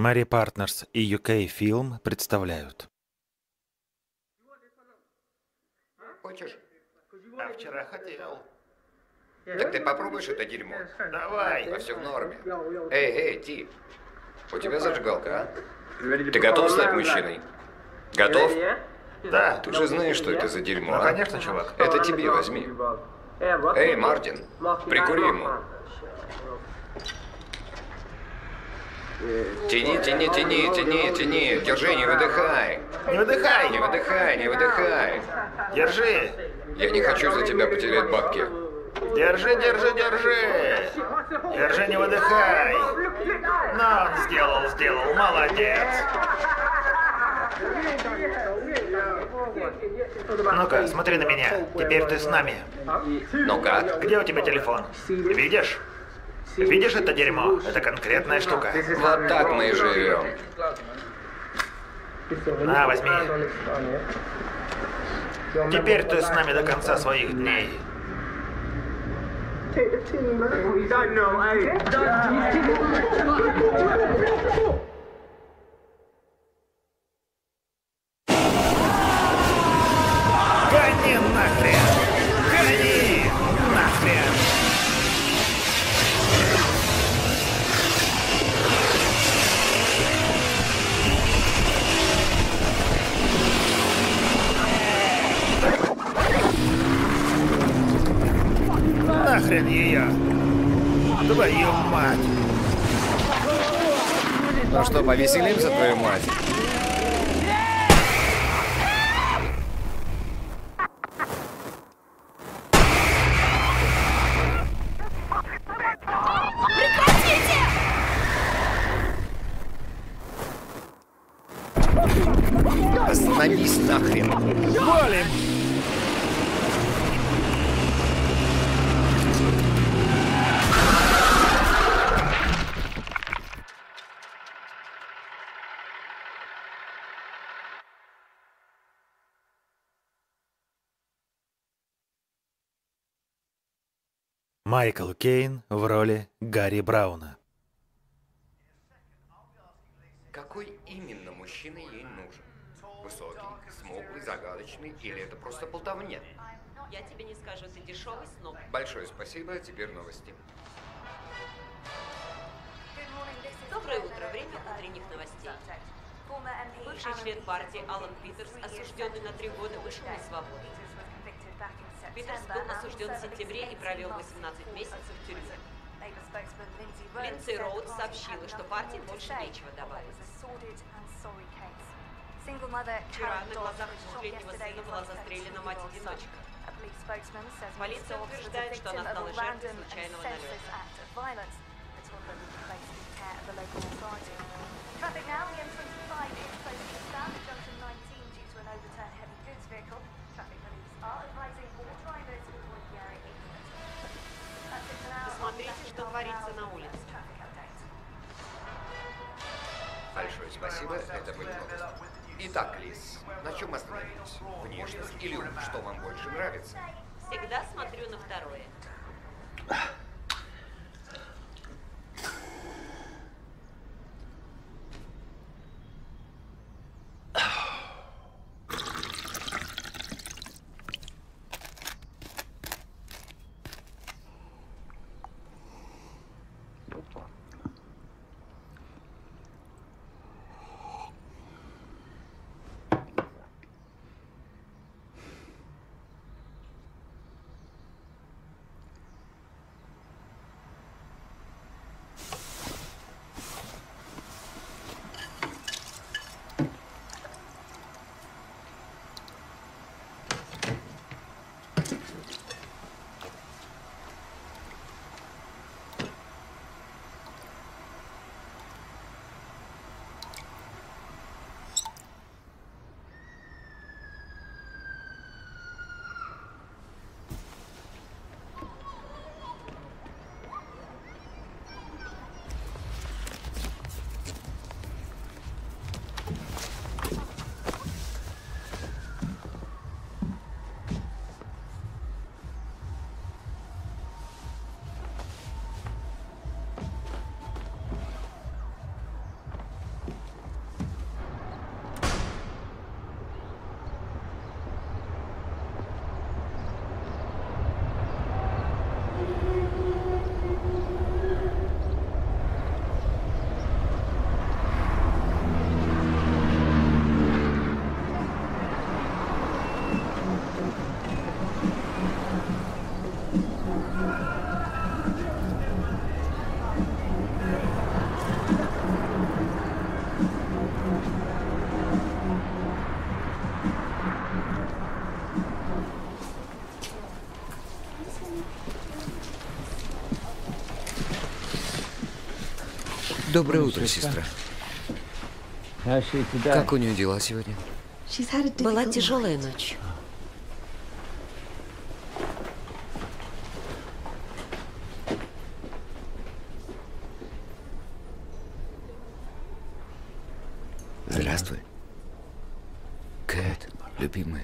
Mary Partners и UK Film представляют. Хочешь? А вчера хотел. Так ты попробуешь это дерьмо? Давай. А все в норме. Эй, Ти. У тебя зажигалка, а? Ты готов стать мужчиной? Готов? Да. Ты же знаешь, что это за дерьмо, Ну, а? конечно, чувак. Это тебе возьми. Эй, Мартин, прикури ему. Тяни. Держи, не выдыхай. Не выдыхай. Не выдыхай. Держи. Я не хочу за тебя потерять бабки. Держи. Держи, не выдыхай. Ну, он сделал. Молодец. Ну-ка, смотри на меня. Теперь ты с нами. Ну как? Где у тебя телефон? Видишь? Видишь это дерьмо? Это конкретная штука. Вот так мы и живем. На, возьми. Теперь ты с нами до конца своих дней. Гони нахрен! Гони нахрен! Нахрен ее! Твою мать! Ну что, повеселимся, твою мать? Остановись нахрен. Валим! Майкл Кейн в роли Гарри Брауна. Какой именно мужчина ей нужен? Высокий, смуглый, загадочный или это просто болтовня? Я тебе не скажу, ты дешевый сноб. Большое спасибо, а теперь новости. Доброе утро, время утренних новостей. Бывший член партии Алан Питерс, осужденный на 3 года, вышел на свободу. Питерс был осужден в сентябре и провел 18 месяцев в тюрьме. Линдси Роудс сообщила, что партии больше нечего добавить. Вчера на глазах 2-летнего сына была застрелена мать-одиночка. Полиция утверждает, что она стала жертвой случайного налета. Посмотрите, что творится на улице. Большое спасибо, это были новости. Итак, Лиз, на чем остановились? Внешность или ум? Что вам больше нравится? Всегда смотрю на второе. Доброе утро, сестра. Как у нее дела сегодня? Была тяжелая ночь. Здравствуй. Кэт, любимая.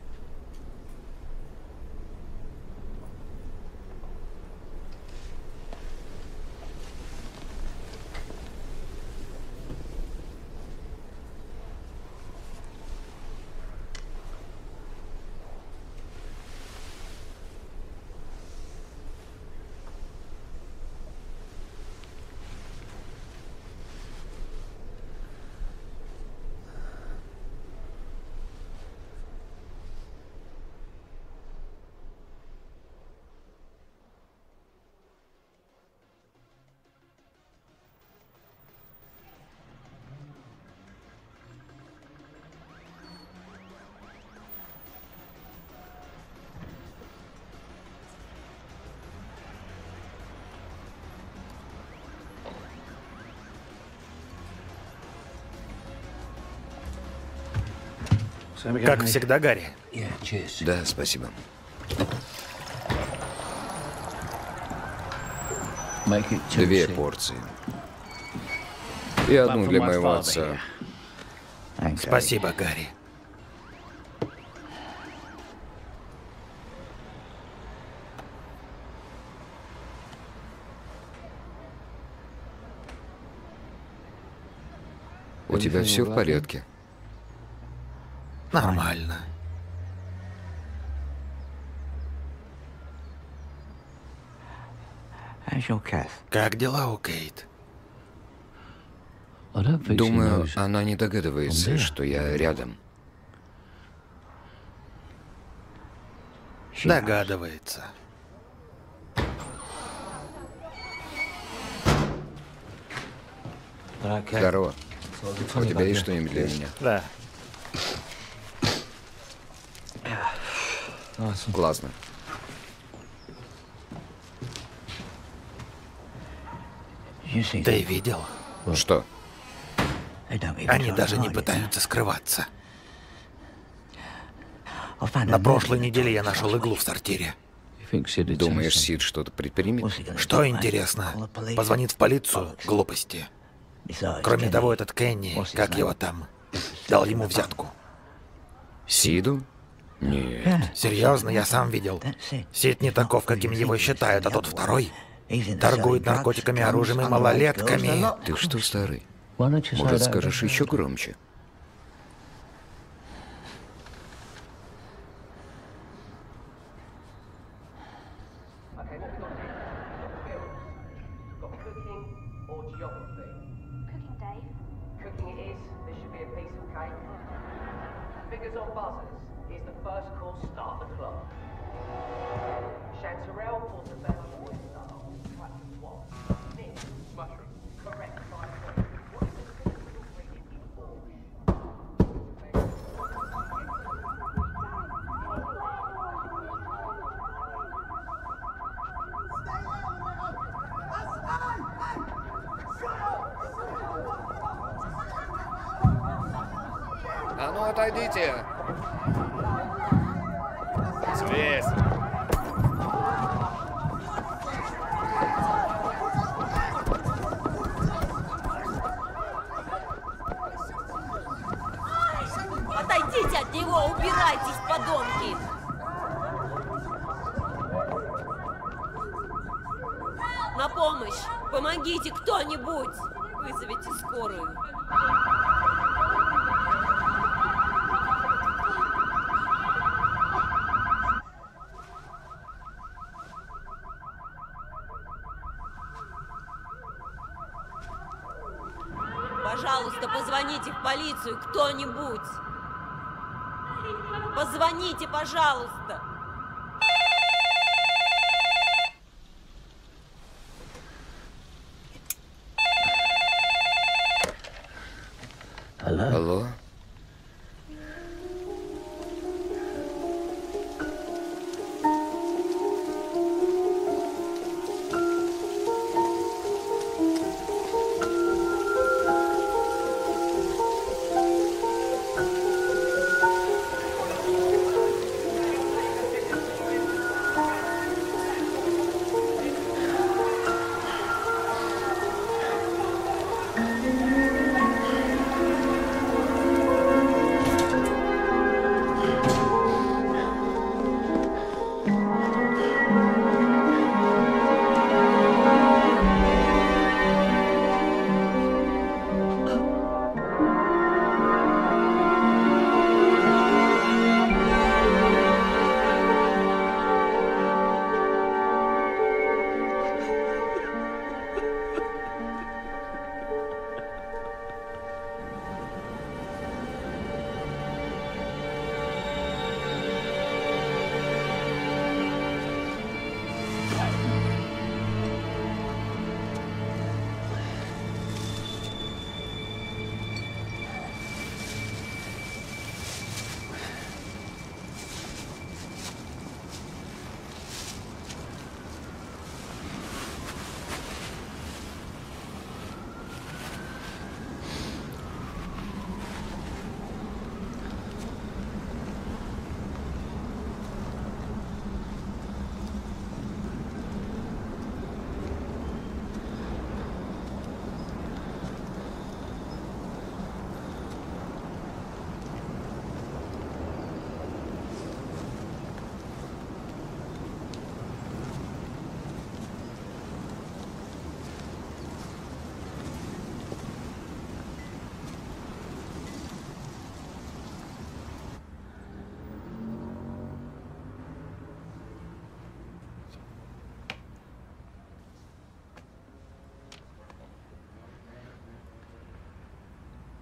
Как всегда, Гарри. Да, спасибо. Две порции. И одну для моего отца. Спасибо, Гарри. У тебя все в порядке? Нормально. Как дела у Кейт? Думаю, она не догадывается, что я рядом. Догадывается. Здорово. У тебя есть что-нибудь для меня? Да. Классно. Ты видел? Что? Они даже не пытаются скрываться. На прошлой неделе я нашел иглу в сортире. Думаешь, Сид что-то предпримет? Что интересно? Позвонит в полицию? Глупости. Кроме того, этот Кенни, как его там, дал ему взятку. Сиду? Нет. Серьезно, я сам видел. Сид не таков, каким его считают, а тот второй торгует наркотиками, оружием и малолетками. Ты что, старый? Может, скажешь еще громче? А ну, отойдите! Связь! Отойдите от него, убирайтесь, подонки! На помощь! Помогите кто-нибудь! Вызовите скорую. Пожалуйста, позвоните в полицию, кто-нибудь! Позвоните, пожалуйста! Алло?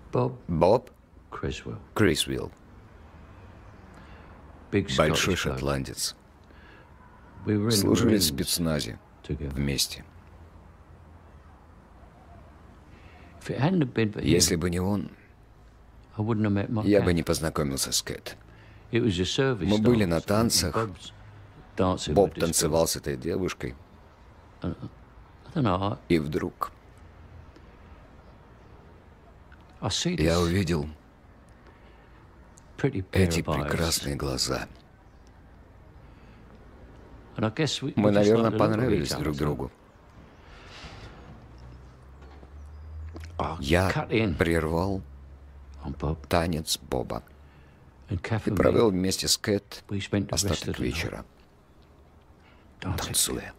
Боб Крисвилл. Большой шотландец. Служили в спецназе вместе. Если бы не он, я бы не познакомился с Кэт. Мы были на танцах. Боб танцевал с этой девушкой. И вдруг я увидел эти прекрасные глаза. Мы, наверное, понравились друг другу. Я прервал танец Боба и провел вместе с Кэт остаток вечера, танцуя.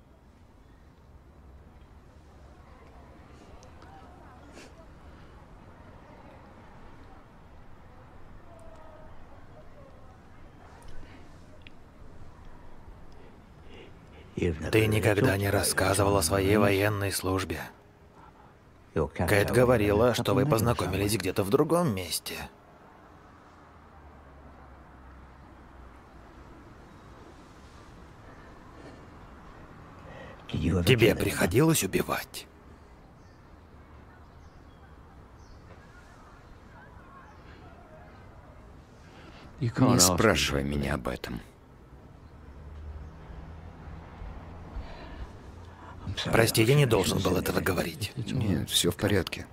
Ты никогда не рассказывал о своей военной службе. Кэт говорила, что вы познакомились где-то в другом месте. Тебе приходилось убивать? Не спрашивай меня об этом. Прости, я не должен был этого говорить. Нет, все в порядке.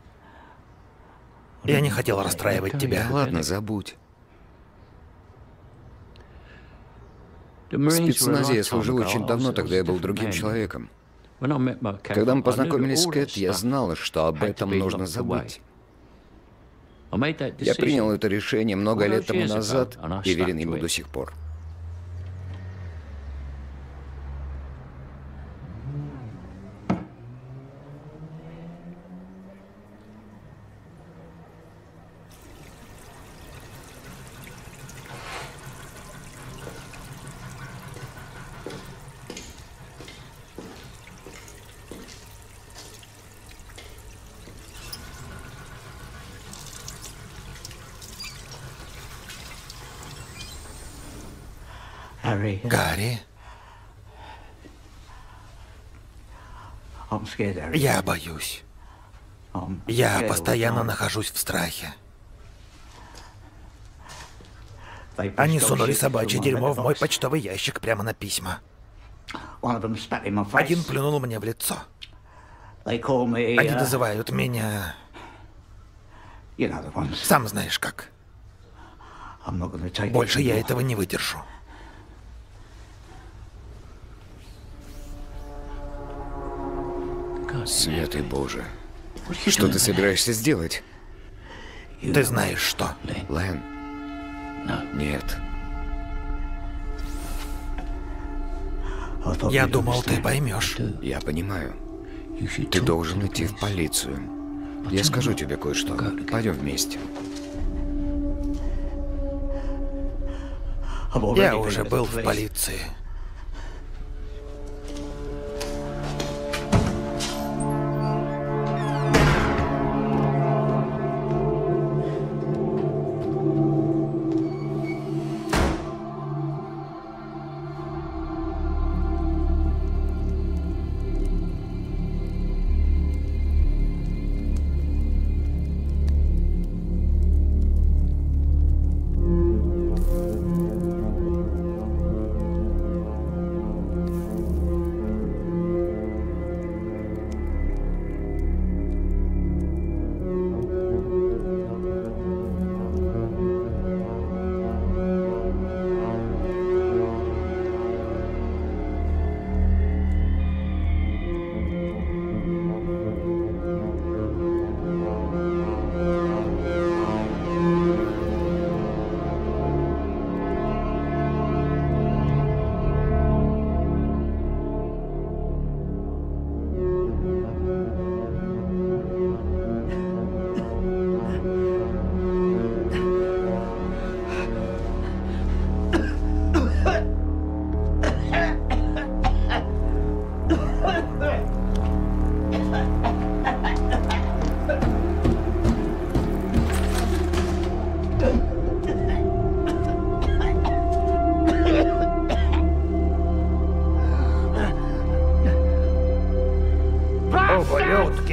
Я не хотел расстраивать тебя. Ладно, забудь. В спецназе я служил очень давно, тогда я был другим человеком. Когда мы познакомились с Кэт, я знал, что об этом нужно забыть. Я принял это решение много лет тому назад и верен ему до сих пор. Гарри, я боюсь. Я постоянно нахожусь в страхе. Они сунули собачье дерьмо в мой почтовый ящик прямо на письма. Один плюнул мне в лицо. Они называют меня... Сам знаешь как. Больше я этого не выдержу. Святый Боже. Что ты собираешься сделать? Ты знаешь что. Лэн? Нет. Я думал, ты поймешь. Я понимаю. Ты должен идти в полицию. Я скажу тебе кое-что. Пойдем вместе. Я уже был в полиции.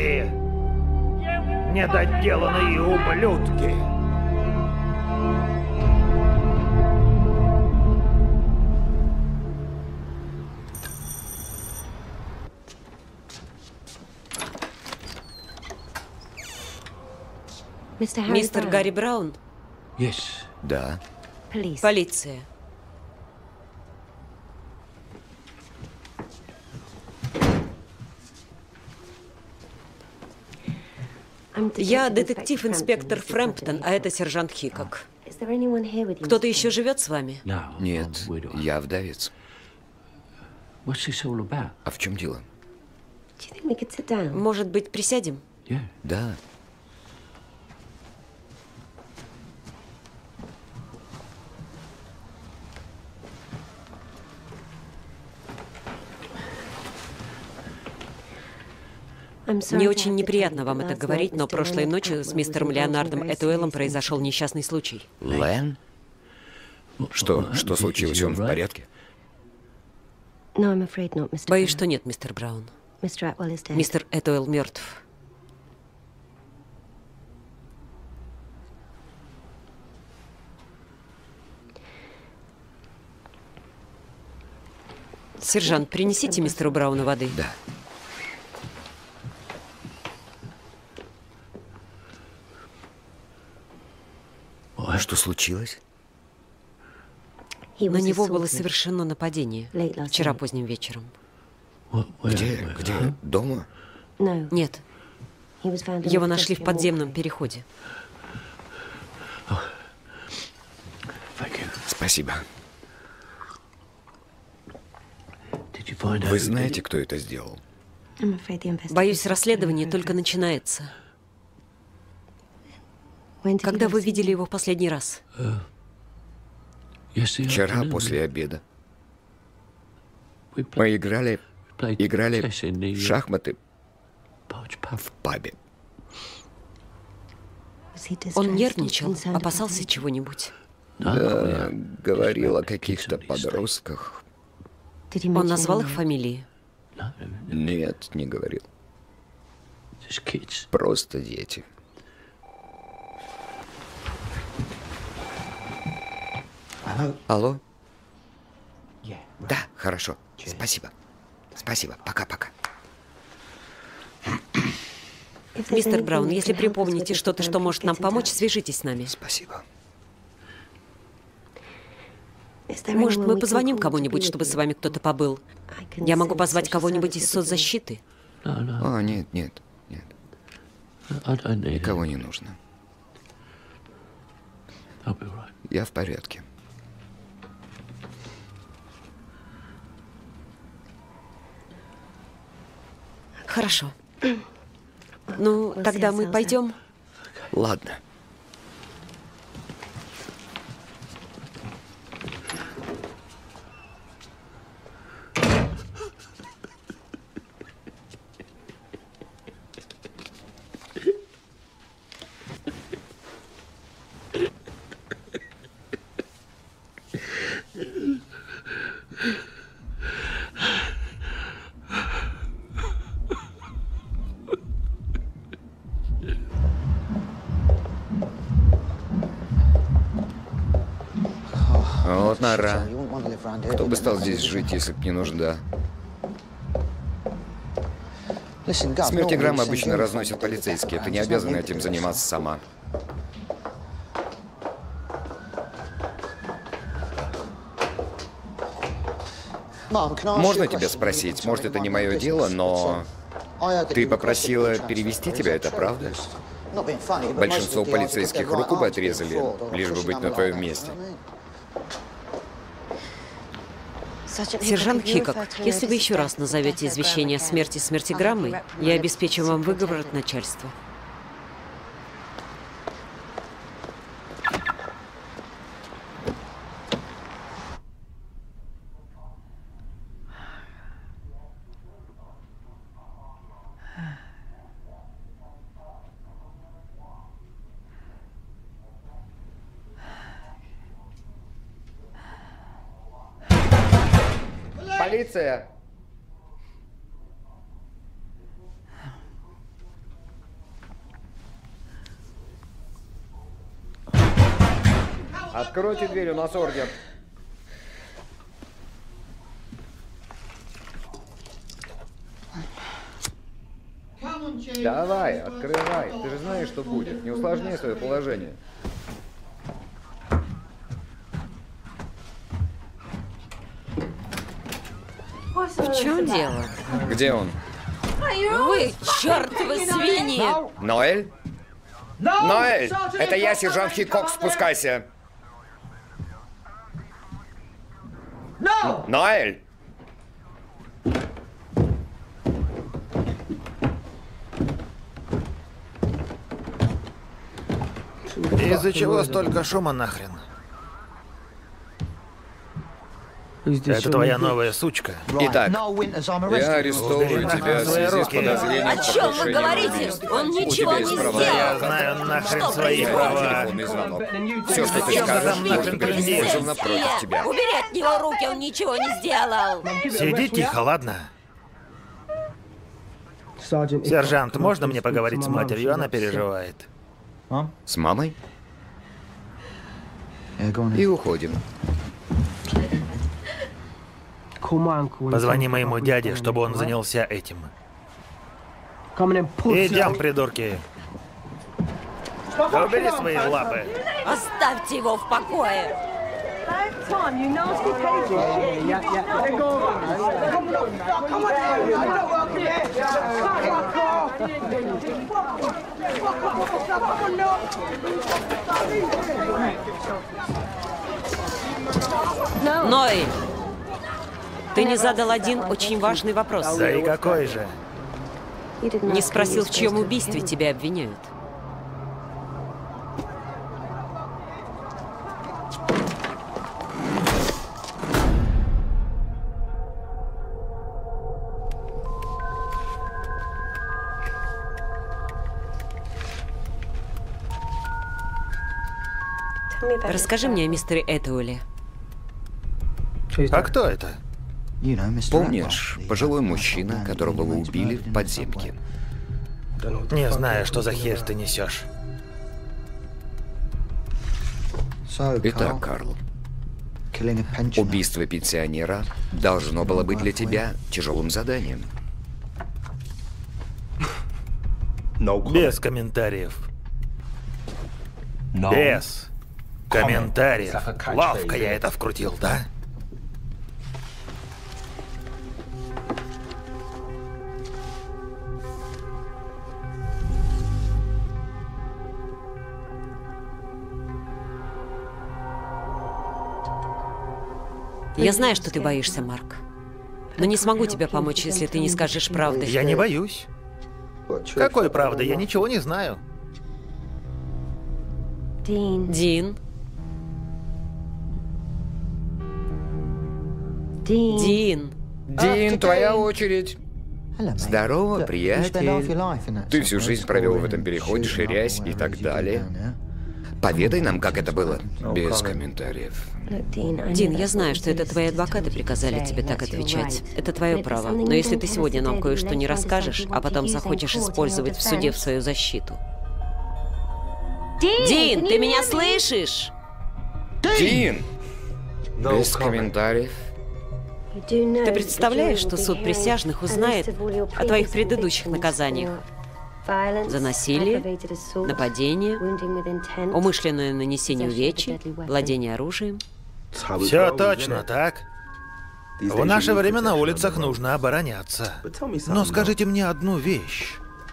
Эти недоделанные ублюдки. Мистер Гарри Браун? Да. Полиция. Я детектив-инспектор Фрэмптон, а это сержант Хикок. Кто-то еще живет с вами? Нет, я вдовец. А в чем дело? Может быть, присядем? Да. Мне очень неприятно вам это говорить, но прошлой ночью с мистером Леонардом Этуэллом произошел несчастный случай. Лэн? Что случилось? Он в порядке? Боюсь, что нет, мистер Браун. Мистер Этуэлл мертв. Сержант, принесите мистеру Брауну воды. Да. А что случилось? На него было совершено нападение вчера поздним вечером. Где? Дома? Нет. Его нашли в подземном переходе. Спасибо. Вы знаете, кто это сделал? Боюсь, расследование только начинается. Когда вы видели его в последний раз? Вчера после обеда. Мы играли в шахматы в пабе. Он нервничал, опасался чего-нибудь. Да, говорил о каких-то подростках. Он назвал их фамилии? Нет, не говорил. Просто дети. Алло? Да, хорошо. Спасибо. Спасибо. Пока-пока. Мистер Браун, если припомните что-то, что может нам помочь, свяжитесь с нами. Спасибо. Может, мы позвоним кому-нибудь, чтобы с вами кто-то побыл? Я могу позвать кого-нибудь из соцзащиты. О, нет. Никого не нужно. Я в порядке. Хорошо. Ну, тогда мы пойдем. Ладно. Вот нора. Кто бы стал здесь жить, если б не нужда? Смертиграммы обычно разносят полицейские. Ты не обязана этим заниматься сама. Можно тебя спросить? Может, это не мое дело, но... Ты попросила перевести тебя, это правда? Большинство полицейских руку бы отрезали, лишь бы быть на твоем месте. Сержант Хикок, если вы еще раз назовете извещение о смерти смертиграммой, я обеспечу вам выговор от начальства. Полиция! Откройте дверь, у нас ордер. Давай, открывай. Ты же знаешь, что будет. Не усложняй свое положение. В чем дело? Где он? Вы, чертовы свиньи! Ноэль? Ноэль! Это я, сержант Хикок, спускайся. Ноэль! Из-за чего столько шума нахрен? Это твоя новая сучка. Итак, я арестовываю тебя в связи с подозрением О чем вы говорите? Он ничего не есть права. Я сделал! знаю нахрен Что свои происходит? права. Телефонный звонок. Все, что ты Зачем скажешь, там нахрен может быть кричишь? использовано против тебя. Убери от него руки, он ничего не сделал! Сиди тихо, ладно? Сержант, можно мне поговорить с матерью? Она переживает. С мамой? И уходим. Позвони моему дяде, чтобы он занялся этим. Идем, придурки. Убери свои лапы. Оставьте его в покое! Ной, ты не задал один очень важный вопрос. Да и какой же? Не спросил, в чьем убийстве тебя обвиняют. Расскажи мне о мистере Этуэле. А кто это? Помнишь, пожилой мужчина, которого вы убили в подземке? Не знаю, что за хер ты несешь. Итак, Карл, убийство пенсионера должно было быть для тебя тяжелым заданием. Без комментариев. Без комментариев. Ловко я это вкрутил, да? Я знаю, что ты боишься, Марк. Но не смогу тебе помочь, если ты не скажешь правды. Я не боюсь. Какой правды? Я ничего не знаю. Дин. Дин. Дин, твоя очередь. Здорово, приятель. Ты всю жизнь провел в этом переходе, ширясь и так далее. Поведай нам, как это было. Без комментариев. Дин, я знаю, что это твои адвокаты приказали тебе так отвечать. Это твое право. Но если ты сегодня нам кое-что не расскажешь, а потом захочешь использовать в суде в свою защиту. Дин, ты меня слышишь? Дин! Без комментариев. Ты представляешь, что суд присяжных узнает о твоих предыдущих наказаниях? За насилие, нападение, умышленное нанесение увечий, владение оружием. Все точно так. В наше время на улицах нужно обороняться. Но скажите мне одну вещь.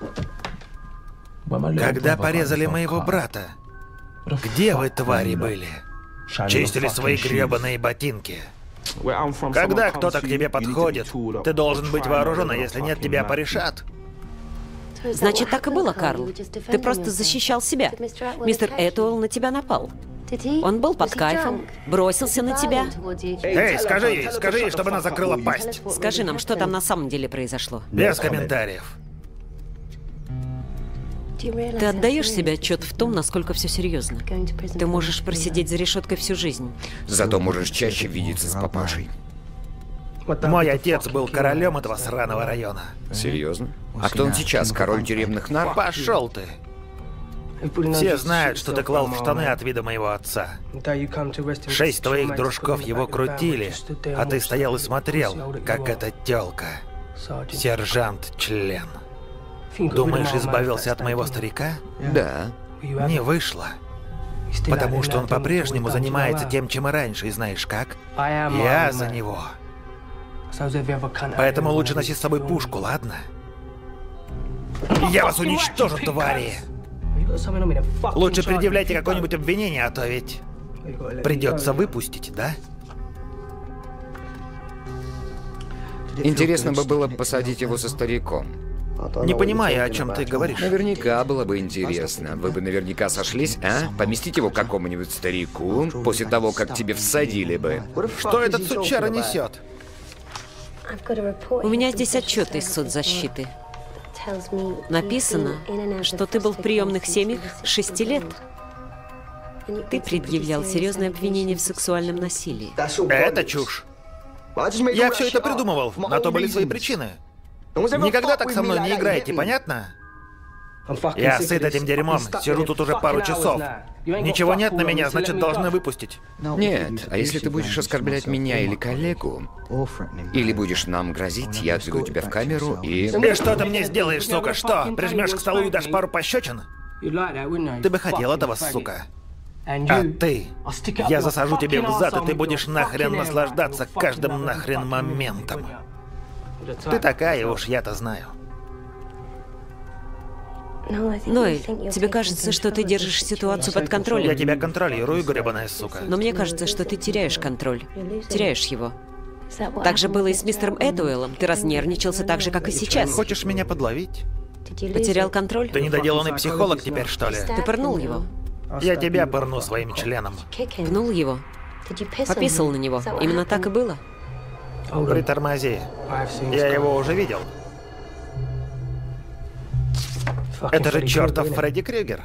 Когда порезали моего брата, где вы, твари, были? Чистили свои гребаные ботинки. Когда кто-то к тебе подходит, ты должен быть вооружен, а если нет, тебя порешат. Значит, так и было, Карл. Ты просто защищал себя. Мистер Этуэлл на тебя напал. Он был под кайфом, бросился на тебя. Эй, скажи ей, чтобы она закрыла пасть. Скажи нам, что там на самом деле произошло. Без комментариев. Ты отдаешь себе отчет в том, насколько все серьезно. Ты можешь просидеть за решеткой всю жизнь. Зато можешь чаще видеться с папашей. Мой отец был королем этого сраного района. Серьезно? А кто он сейчас? Король тюремных нар? Пошел ты. Все знают, что ты клал в штаны от вида моего отца. 6 твоих дружков его крутили, а ты стоял и смотрел, как эта тёлка. Сержант-член. Думаешь, избавился от моего старика? Да. Не вышло. Потому что он по-прежнему занимается тем, чем и раньше, и знаешь как? Я за него. Поэтому лучше носи с собой пушку, ладно? Я вас уничтожу, твари! Лучше предъявляйте какое-нибудь обвинение, а то ведь придется выпустить, да? Интересно бы было посадить его со стариком. Не понимаю, о чем ты говоришь. Наверняка было бы интересно. Вы бы наверняка сошлись, а? Поместить его к какому-нибудь старику после того, как тебе всадили бы. Что этот сучара несет? У меня здесь отчет из соцзащиты. Написано, что ты был в приемных семьях с 6 лет. Ты предъявлял серьезное обвинение в сексуальном насилии. Это чушь. Я все это придумывал, на то были свои причины. Никогда так со мной не играйте, понятно? Я сыт этим дерьмом, сижу тут уже пару часов. Ничего нет на меня, значит, должны выпустить. Нет, а если ты будешь оскорблять меня или коллегу, или будешь нам грозить, я отведу тебя в камеру и... И что ты мне сделаешь, сука, что? Прижмешь к столу и дашь пару пощечин? Ты бы хотел этого, сука. А ты? Я засажу тебе в зад, и ты будешь нахрен наслаждаться каждым нахрен моментом. Ты такая уж, я-то знаю. Ноэль, тебе кажется, что ты держишь ситуацию под контролем? Я тебя контролирую, гребаная сука. Но мне кажется, что ты теряешь контроль. Теряешь его. Так же было и с мистером Эдуэллом. Ты разнервничался так же, как и сейчас. Хочешь меня подловить? Потерял контроль? Ты недоделанный психолог теперь, что ли? Ты пырнул его? Я тебя пырну своим членом. Пнул его? Пописал на него? Именно так и было? Притормози. Я его уже видел. Это же чертов Фредди Крюгер.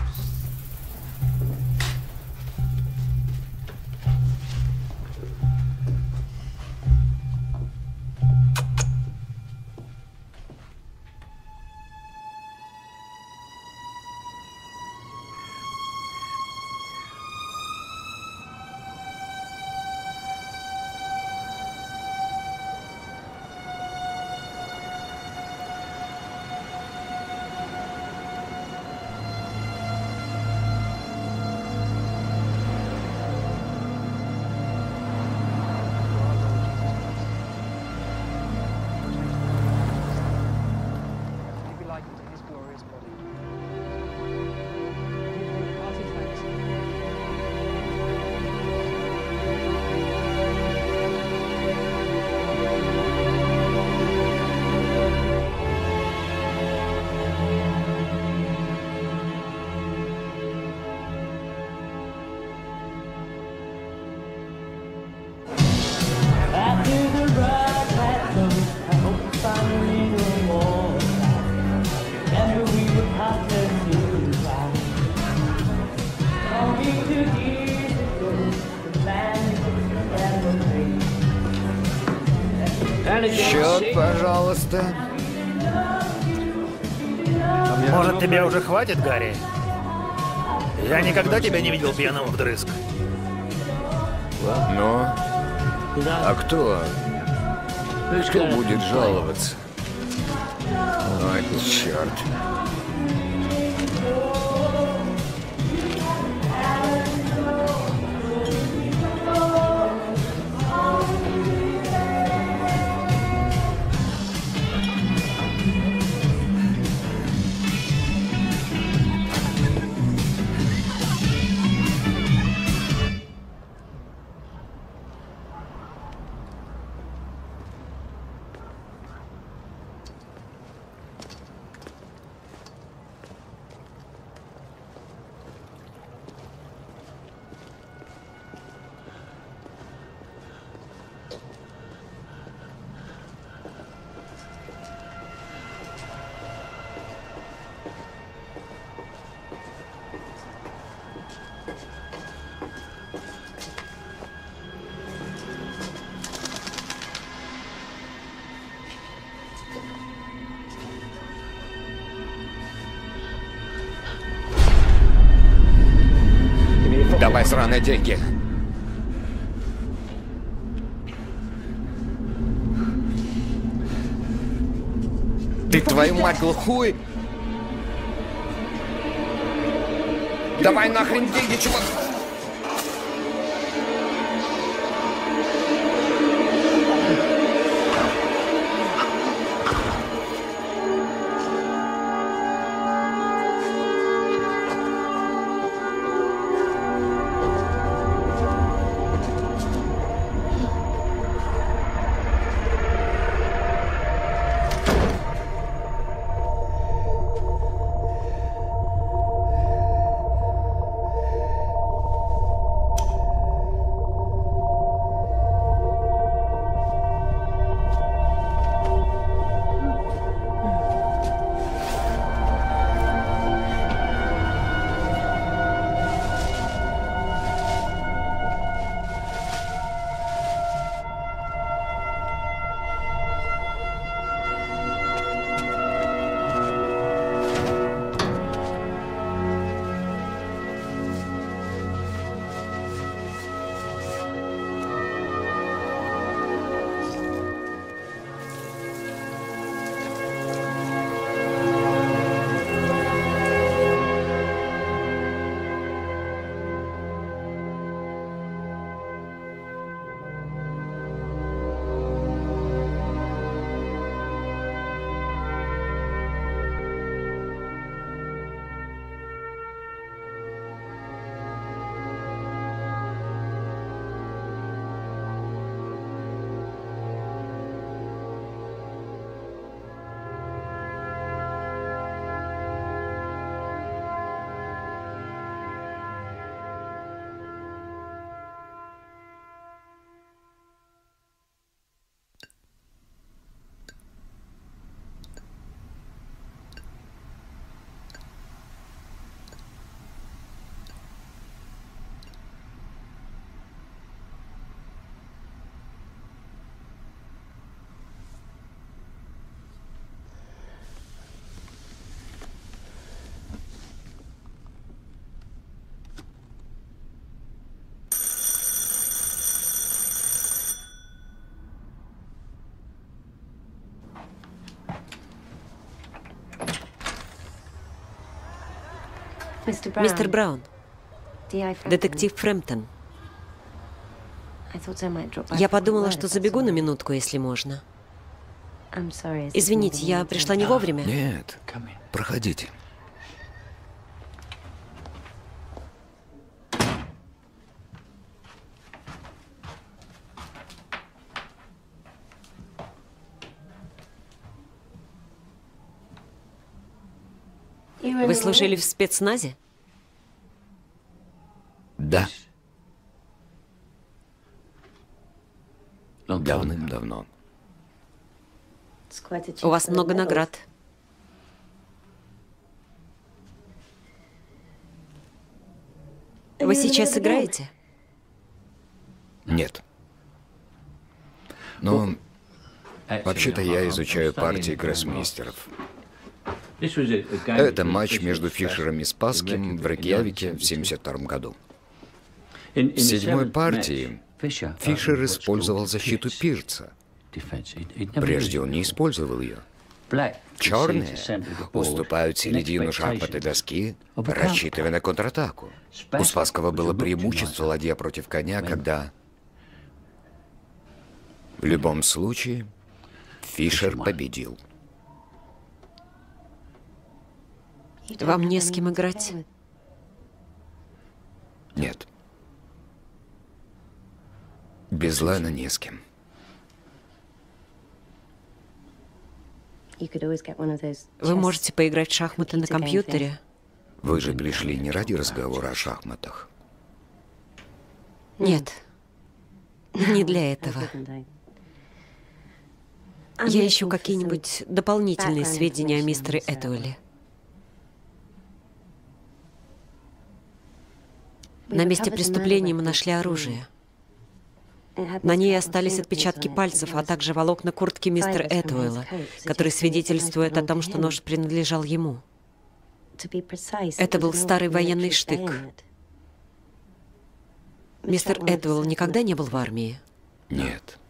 Счет, пожалуйста. Может, тебе уже хватит, Гарри? Я никогда тебя не видел пьяным вдрызг. Ну? А кто? Кто будет жаловаться? Ой, черт. Давай сраные деньги. Ты, твою мать, глухой? Давай нахрен деньги, чувак! Мистер Браун, детектив Фрэмптон. Я подумала, что забегу на минутку, если можно. Извините, я пришла не вовремя? Нет, проходите. Вы служили в спецназе? Да. Давным-давно. У вас много наград. Вы сейчас играете? Нет. Но вообще-то я изучаю партии гроссмейстеров. Это матч между Фишером и Спасским в Рейкьявике в 1972 году. В седьмой партии Фишер использовал защиту Пирца. Прежде он не использовал ее. Черные уступают середину шахматной доски, рассчитывая на контратаку. У Спасского было преимущество ладья против коня, когда... В любом случае, Фишер победил. Вам не с кем играть? Нет. Без Лена не с кем. Вы можете поиграть в шахматы на компьютере? Вы же пришли не ради разговора о шахматах. Нет, не для этого. Я ищу какие-нибудь дополнительные сведения о мистере Этуэле. На месте преступления мы нашли оружие. На ней остались отпечатки пальцев, а также волокна куртки мистера Этуэла, которые свидетельствуют о том, что нож принадлежал ему. Это был старый военный штык. Мистер Эдуэлл никогда не был в армии? Нет.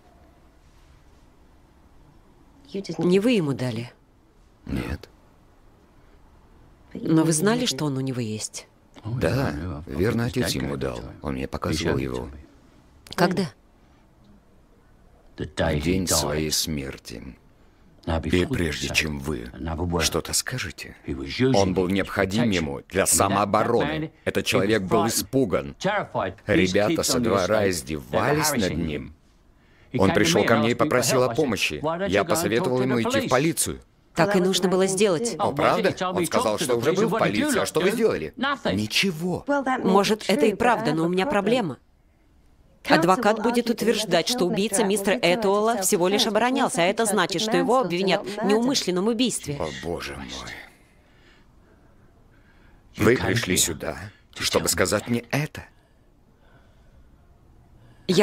Не вы ему дали? Нет. Но вы знали, что он у него есть? Да, верно, отец ему дал. Он мне показывал его. Когда? В день своей смерти. И прежде чем вы что-то скажете, он был необходим ему для самообороны. Этот человек был испуган. Ребята со двора издевались над ним. Он пришел ко мне и попросил о помощи. Я посоветовал ему идти в полицию. Так и нужно было сделать. О, правда? Он сказал, что уже был в полиции. А что вы сделали? Ничего. Может, это и правда, но у меня проблема. Адвокат будет утверждать, что убийца мистера Эдуэлла всего лишь оборонялся, а это значит, что его обвинят в неумышленном убийстве. О, боже мой. Вы пришли сюда, чтобы сказать мне это? Я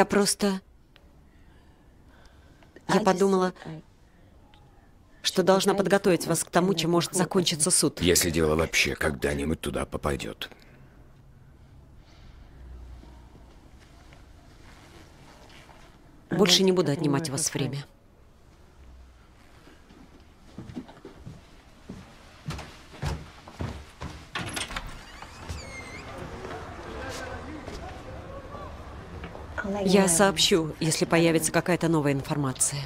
подумала, что должна подготовить вас к тому, чем может закончиться суд. Если дело вообще когда-нибудь туда попадет. Больше не буду отнимать у вас время. Я сообщу, если появится какая-то новая информация.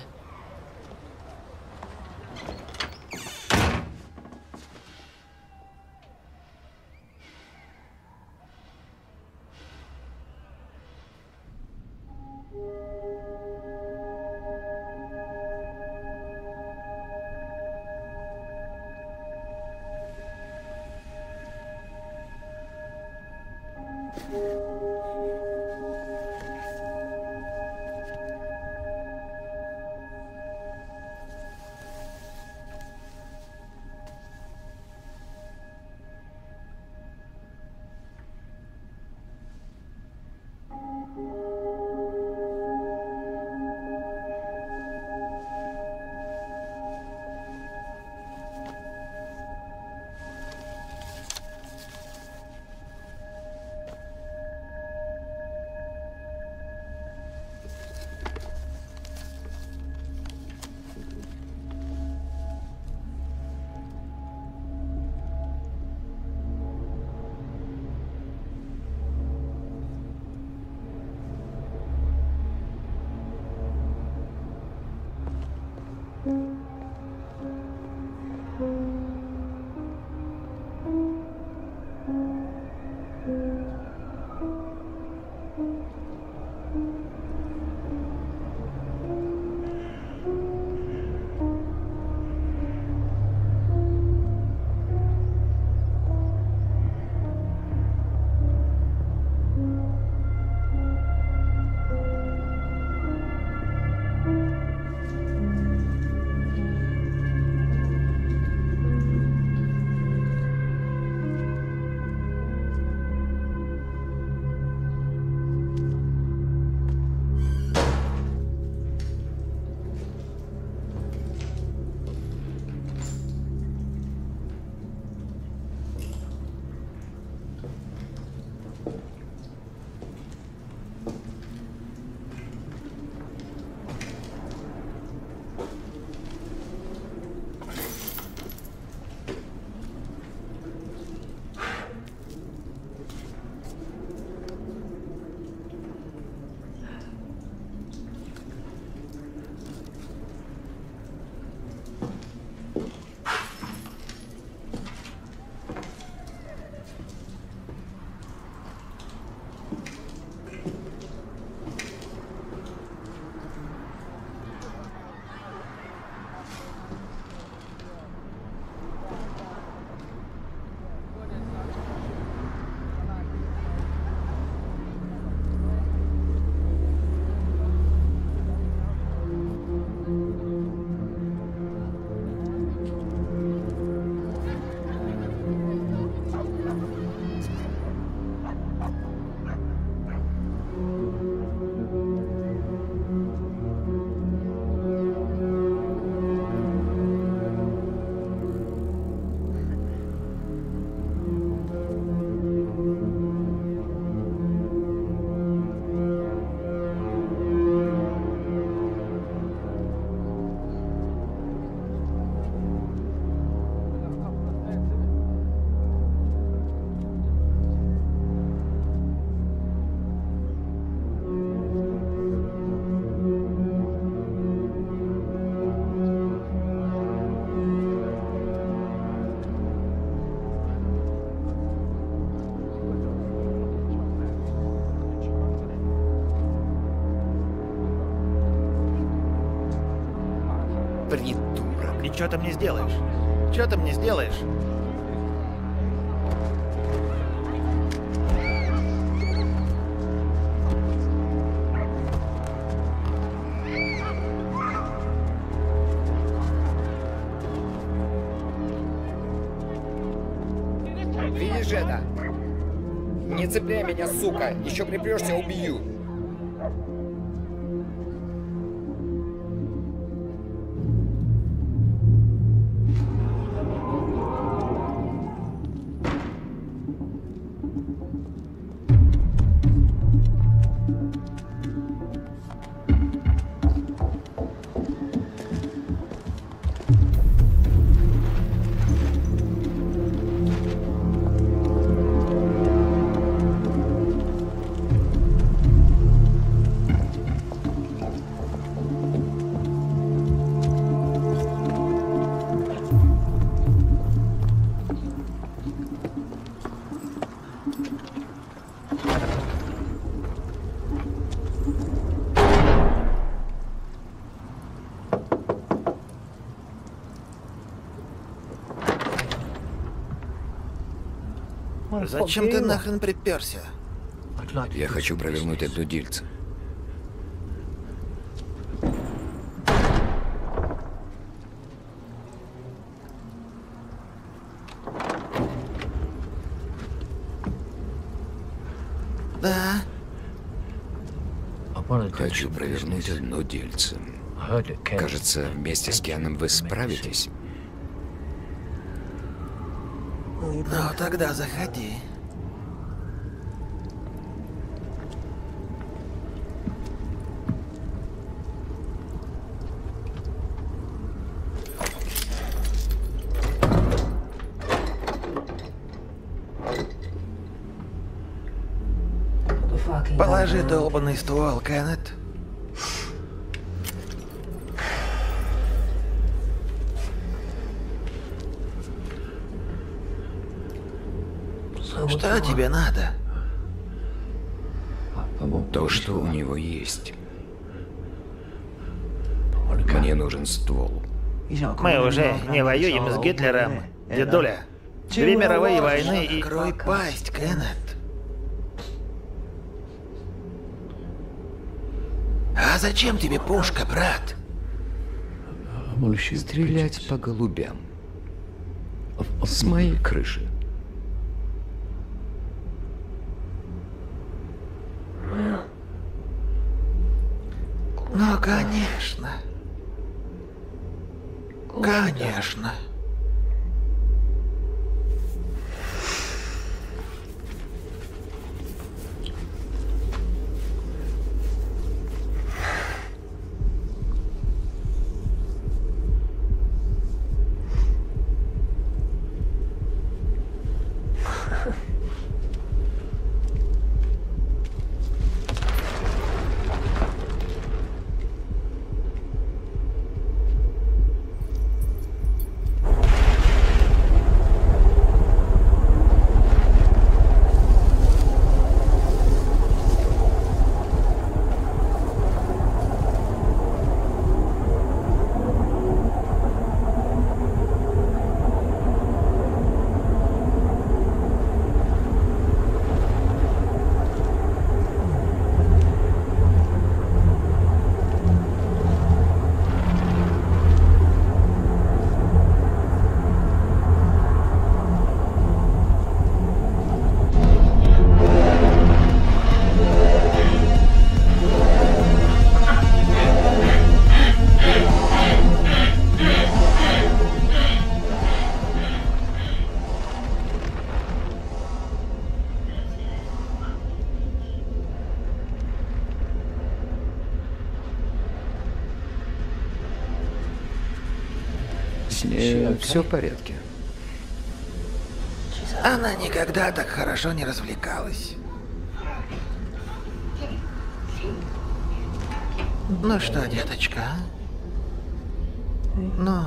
Придурок. И что ты мне сделаешь? Что ты мне сделаешь? Видишь это? Не цепляй меня, сука! Еще припрешься, убью! Зачем ты нахрен приперся? Я хочу провернуть одно дельце. Да. Хочу провернуть одно дельце. Кажется, вместе с Кианом вы справитесь. Ну, тогда заходи. Положи долбанный ствол, Кеннет. Что тебе надо? То, что у него есть. Мне нужен ствол. Мы уже не воюем с Гитлером, дедуля. 2 мировые войны и... Открой пасть, Кеннет. А зачем тебе пушка, брат? Стрелять по голубям. С моей крыши. Ну, конечно. Конечно. С ней все в порядке. Она никогда так хорошо не развлекалась. Ну что, деточка? Ну...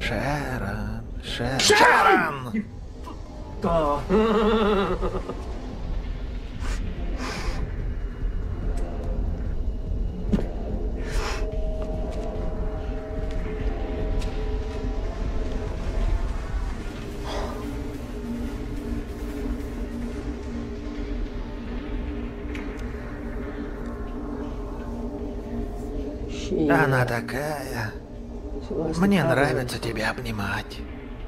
Шерон, Шерон! Она такая. Мне нравится тебя обнимать.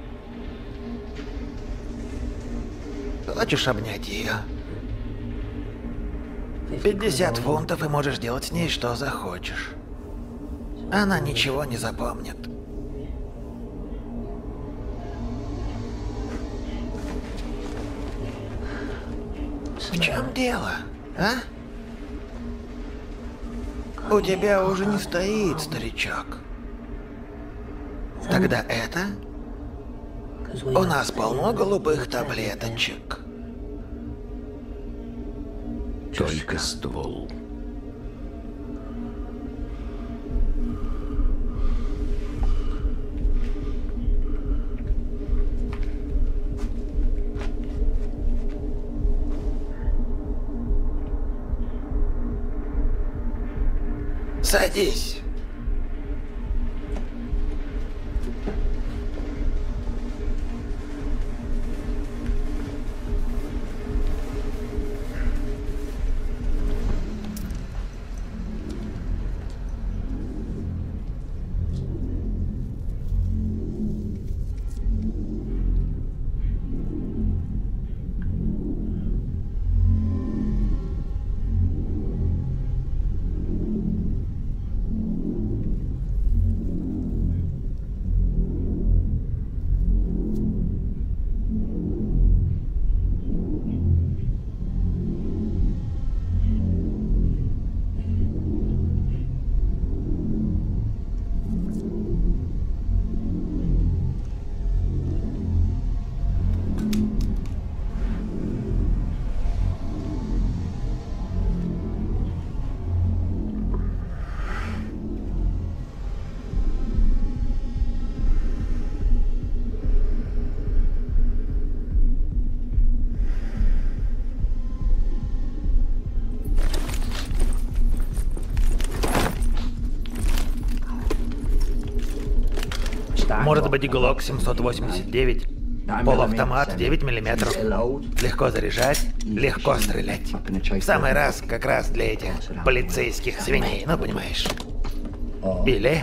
Хочешь обнять ее? 50 фунтов, и можешь делать с ней что захочешь. Она ничего не запомнит. В чем дело, а? У тебя уже не стоит, старичок. Тогда это? У нас полно голубых таблеточек. Только ствол. Садись. Может быть, Глок 789. Полуавтомат 9 миллиметров. Легко заряжать, легко стрелять. В самый раз, как раз для этих полицейских свиней, ну понимаешь. Или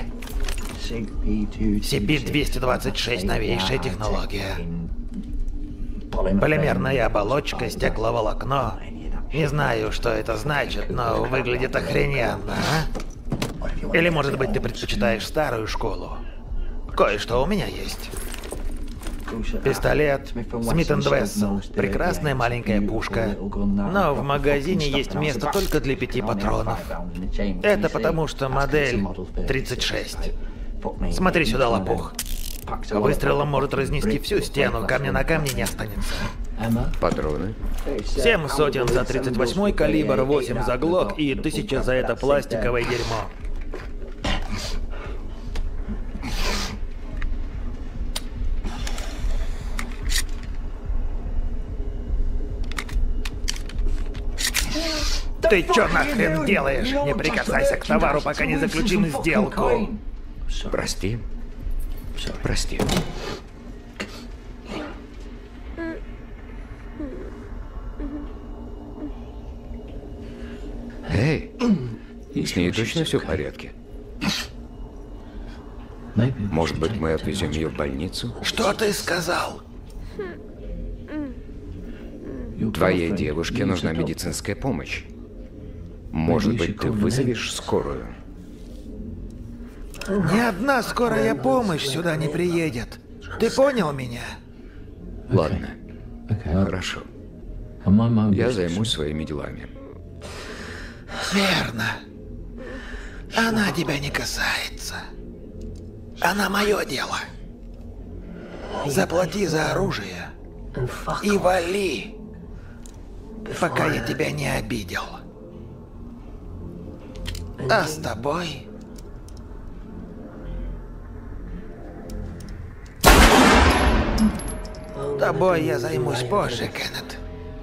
CP-226, новейшая технология. Полимерная оболочка, стекловолокно. Не знаю, что это значит, но выглядит охрененно, а? Или, может быть, ты предпочитаешь старую школу? Кое-что у меня есть. Пистолет Смит энд Вессон. Прекрасная маленькая пушка. Но в магазине есть место только для 5 патронов. Это потому, что модель 36. Смотри сюда, лопух. Выстрелом может разнести всю стену, камня на камне не останется. Патроны? 7 сотен за 38-й калибр, 8 за Глок и 1000 за это пластиковое дерьмо. Ты чё нахрен делаешь? Не прикасайся к товару, пока не заключим сделку. Прости. Прости. Эй, с ней точно все в порядке? Может быть, мы отвезем ее в больницу? Что ты сказал? Твоей девушке нужна медицинская помощь. Может быть, ты вызовешь скорую? Ни одна скорая помощь сюда не приедет. Ты понял меня? Ладно. Хорошо. Я займусь своими делами. Верно. Она тебя не касается. Она мое дело. Заплати за оружие и вали, пока я тебя не обидел. А с тобой Тобой я займусь позже, Кеннет.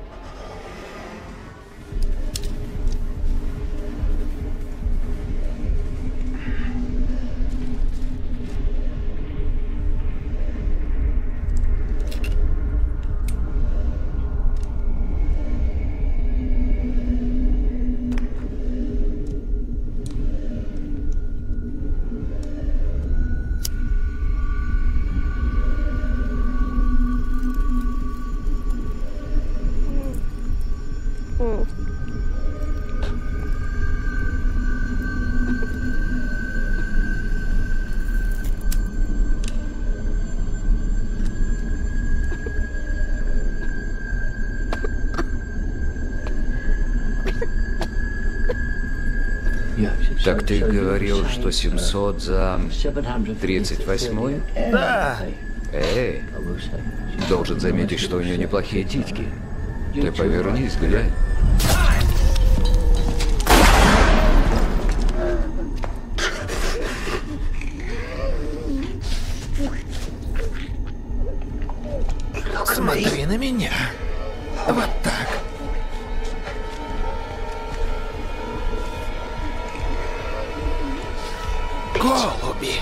Так ты говорил, что 700 за 38-й? Да. Эй, должен заметить, что у нее неплохие титьки. Ты повернись, глянь. Смотри на меня. Вот так. Голуби.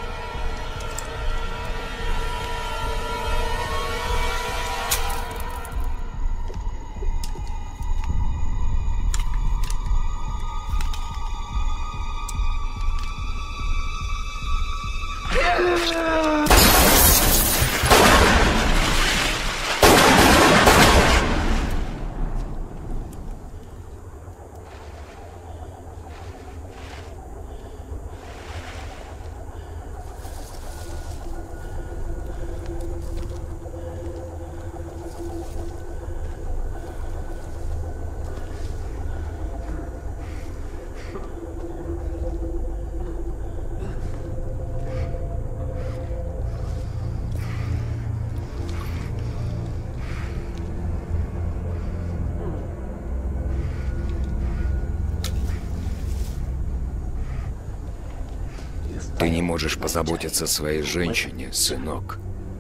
Ты не можешь позаботиться о своей женщине, сынок.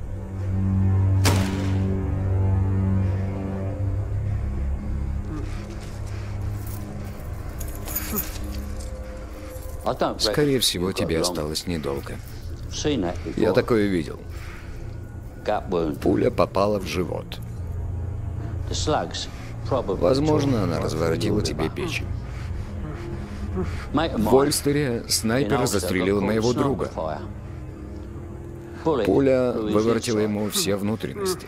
Скорее всего, тебе осталось недолго. Я такое видел. Пуля попала в живот. Возможно, она разворотила тебе печень. В Ольстере снайпер застрелил моего друга. Пуля выворотила ему все внутренности.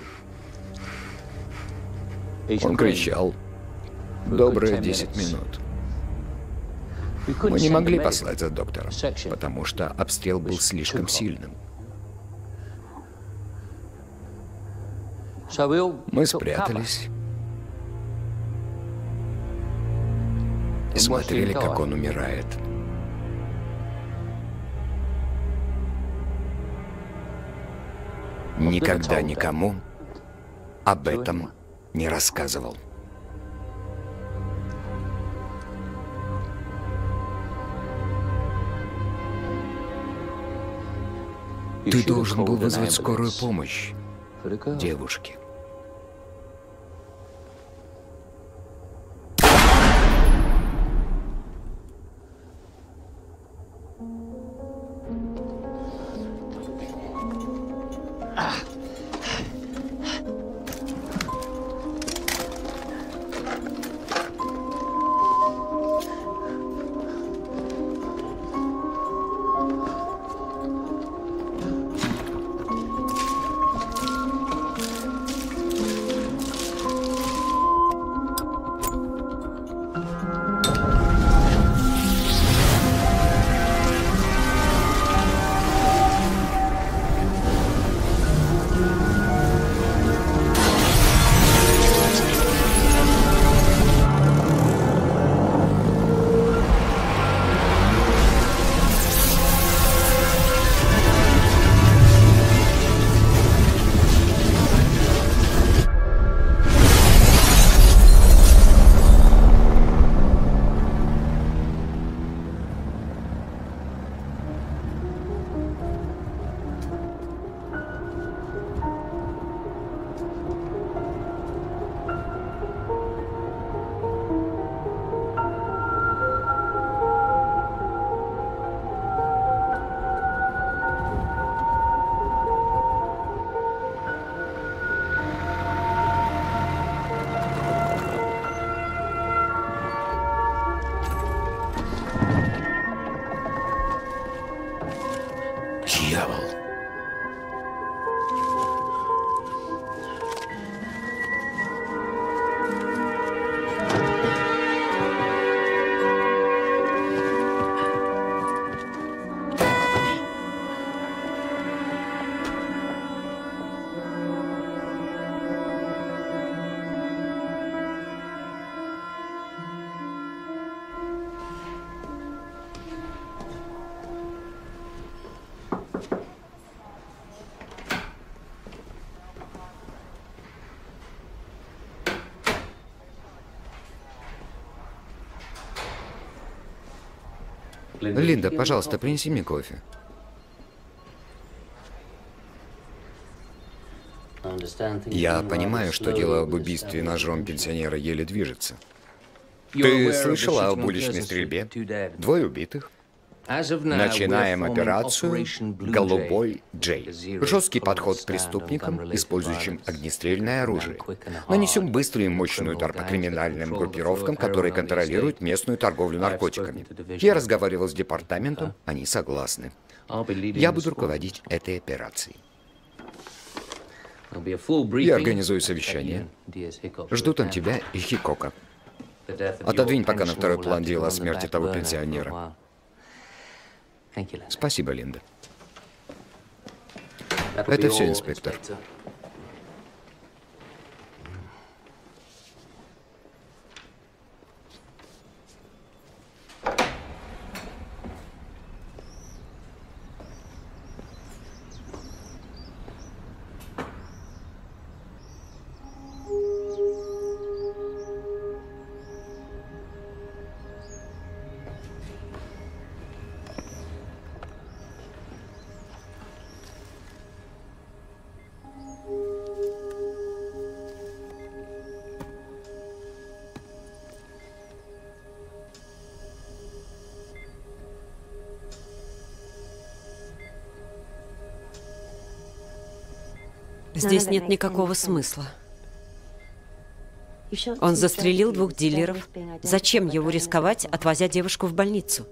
Он кричал добрые 10 минут. Мы не могли послать за доктором, потому что обстрел был слишком сильным. Мы спрятались и смотрели, как он умирает. Никогда никому об этом не рассказывал. Ты должен был вызвать скорую помощь девушке. Дьявол. Линда, пожалуйста, принеси мне кофе. Я понимаю, что дело об убийстве ножом пенсионера еле движется. Ты слышала об уличной стрельбе? 2 убитых. Начинаем операцию «Голубой Джей». Жесткий подход к преступникам, использующим огнестрельное оружие. Нанесем быструю и мощный удар по криминальным группировкам, которые контролируют местную торговлю наркотиками. Я разговаривал с департаментом, они согласны. Я буду руководить этой операцией. Я организую совещание. Жду там тебя и Хикока. Отодвинь пока на второй план дело о смерти того пенсионера. Спасибо, Линда. Это все, инспектор. Здесь нет никакого смысла. Он застрелил 2 дилеров. Зачем его рисковать, отвозя девушку в больницу?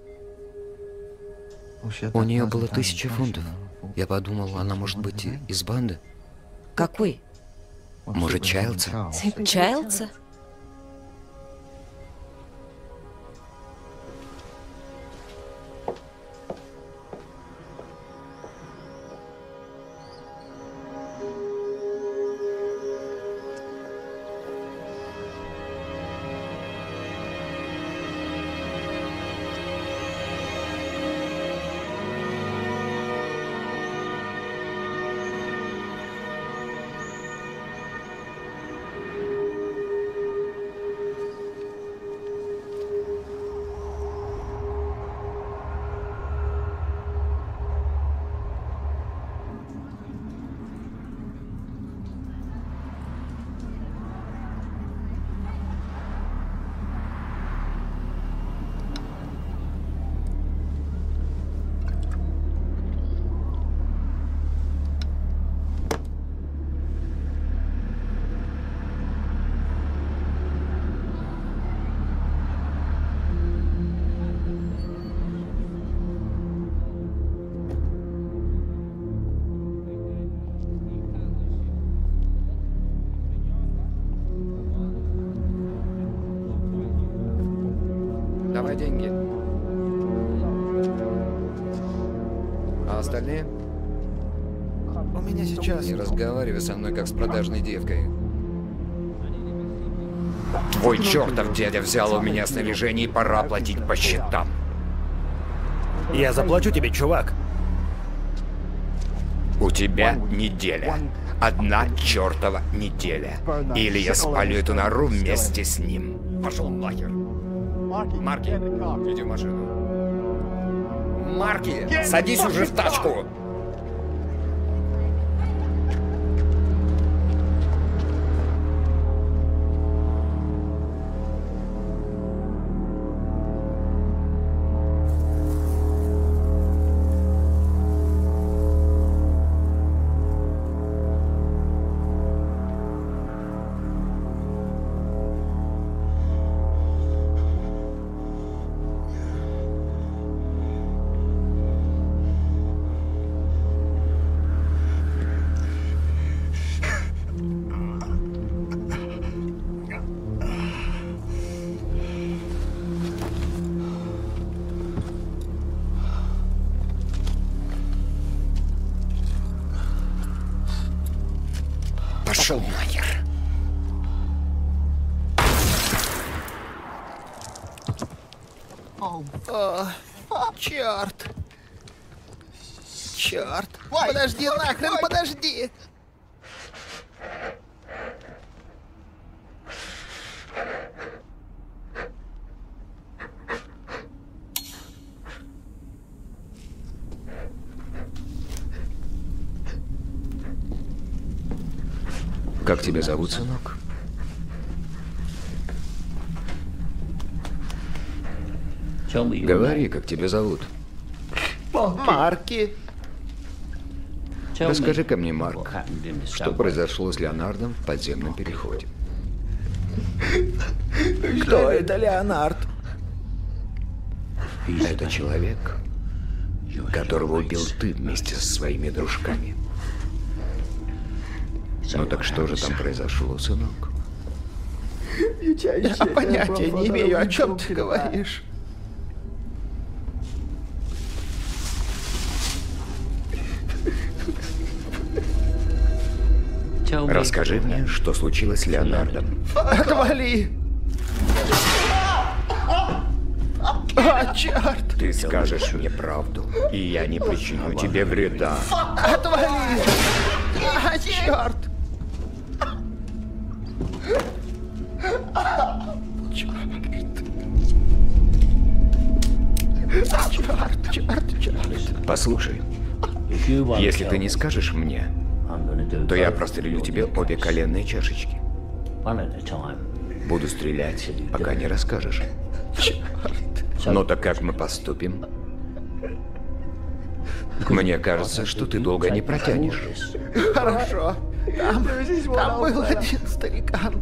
У нее было 1000 фунтов. Я подумал, она может быть из банды. Какой? Может, Чайлдса? Чайлдса? Давай деньги. А остальные? У меня сейчас... Не разговаривай со мной, как с продажной девкой. Твой чертов дядя взял у меня снаряжение, и пора платить по счетам. Я заплачу тебе, чувак. У тебя неделя. 1 чертова неделя. Или я спалю эту нору вместе с ним. Пошел нахер. Марки, иди в машину. Марки, садись уже в тачку. Пошел нахер. О, черт. Черт. Подожди нахрен, подожди. Как тебя зовут, сынок? Говори, как тебя зовут. Марки. Расскажи-ка мне, Марк, что произошло с Леонардом в подземном переходе. Кто это Леонард? Это человек, которого убил ты вместе со своими дружками. Ну так что же там произошло, сынок? Я понятия не имею, о чем ты говоришь. Расскажи мне, что случилось с Леонардом. Отвали! А, черт! Ты скажешь мне правду, и я не причиню тебе вреда. Отвали! А, черт! Черт. Послушай, если ты не скажешь мне, то я прострелю тебе обе коленные чашечки. Буду стрелять, пока не расскажешь. Ну так как мы поступим? Мне кажется, что ты долго не протянешь. Хорошо. Там был один старикан.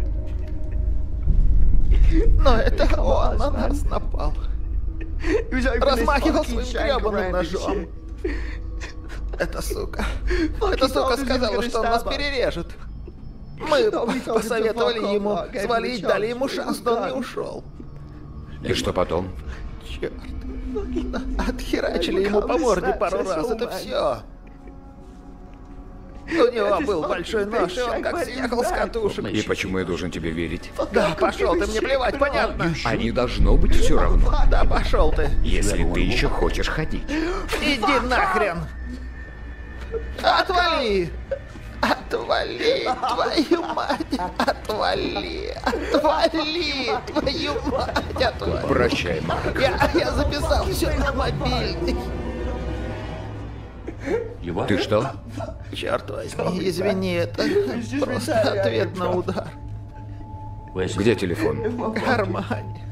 Но это он на нас напал. Размахивал своим гребаным ножом. Эта сука сказала, что он нас перережет. Мы посоветовали ему свалить, дали ему шанс, но он не ушел. И что потом? Черт. Отхерачили ему по морде пару раз, это все. У него был большой нож, и он как съехал с катушек. И почему я должен тебе верить? Да, пошел ты, мне плевать, понятно? А не должно быть все равно. Да, пошел ты. Если ты еще хочешь ходить. Иди нахрен. Отвали! Отвали, твою мать! Отвали! Отвали, твою мать! Отвали! Прощай, Марк. Я записал все на мобильный. Ты что? Черт возьми, извини, это просто ответ на удар. Где телефон? В кармане.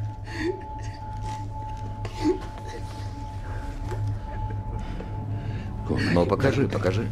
Ну, покажи, покажи.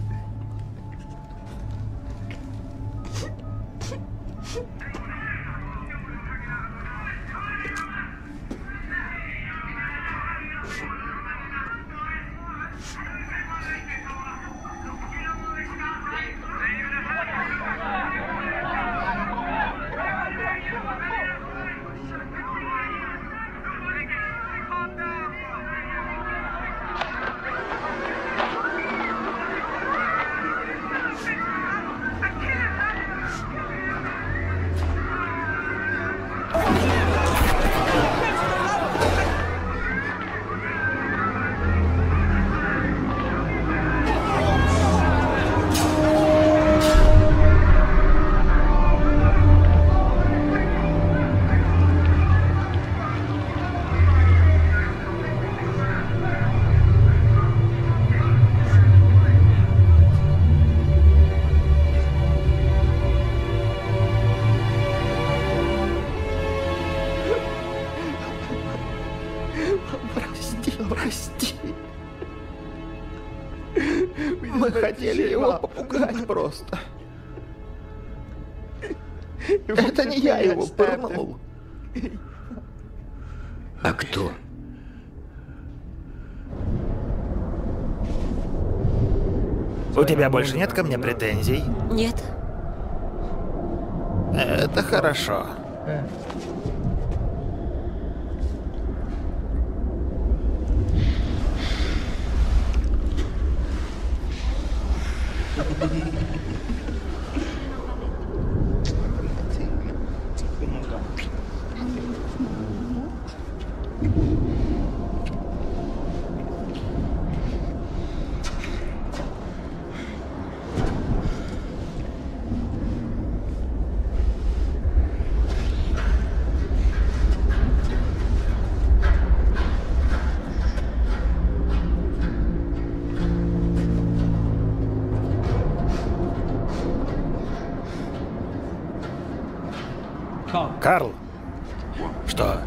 Прости. Мы хотели его попугать просто. Это не я его пырнул. А кто? У тебя больше нет ко мне претензий? Нет. Это хорошо. Карл? Что?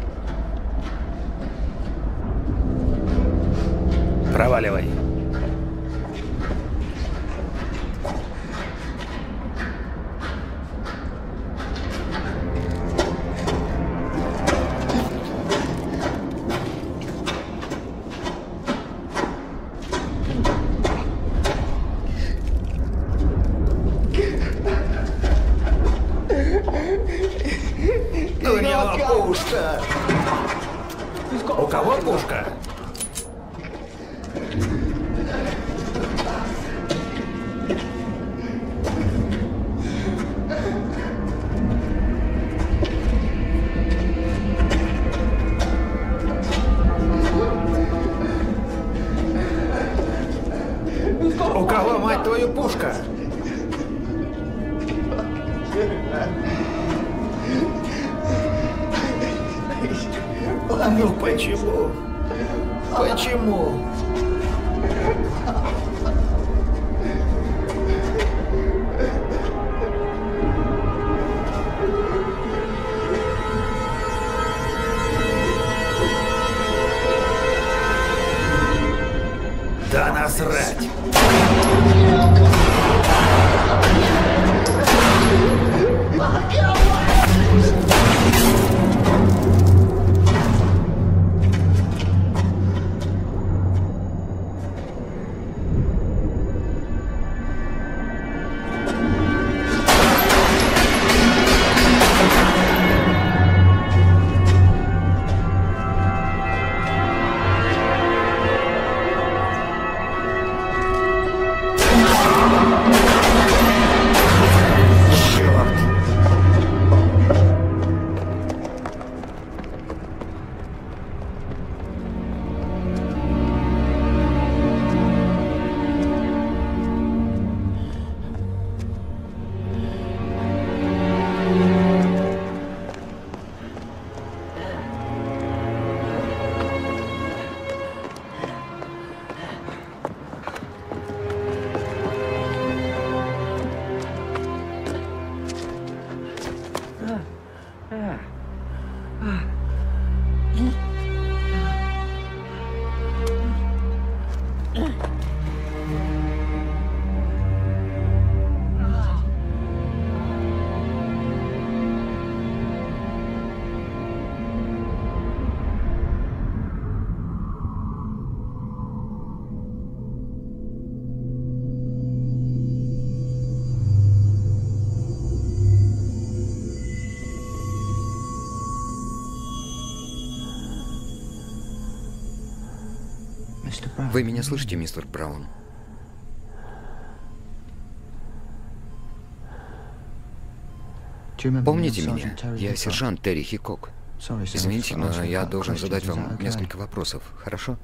Проваливай. У него пушка. У кого пушка? У кого, мать твою, пушка? Ну почему? Почему? Да насрать! Вы меня слышите, мистер Браун? Помните меня? Я сержант Терри Хикок. Извините, но я должен задать вам несколько вопросов, хорошо?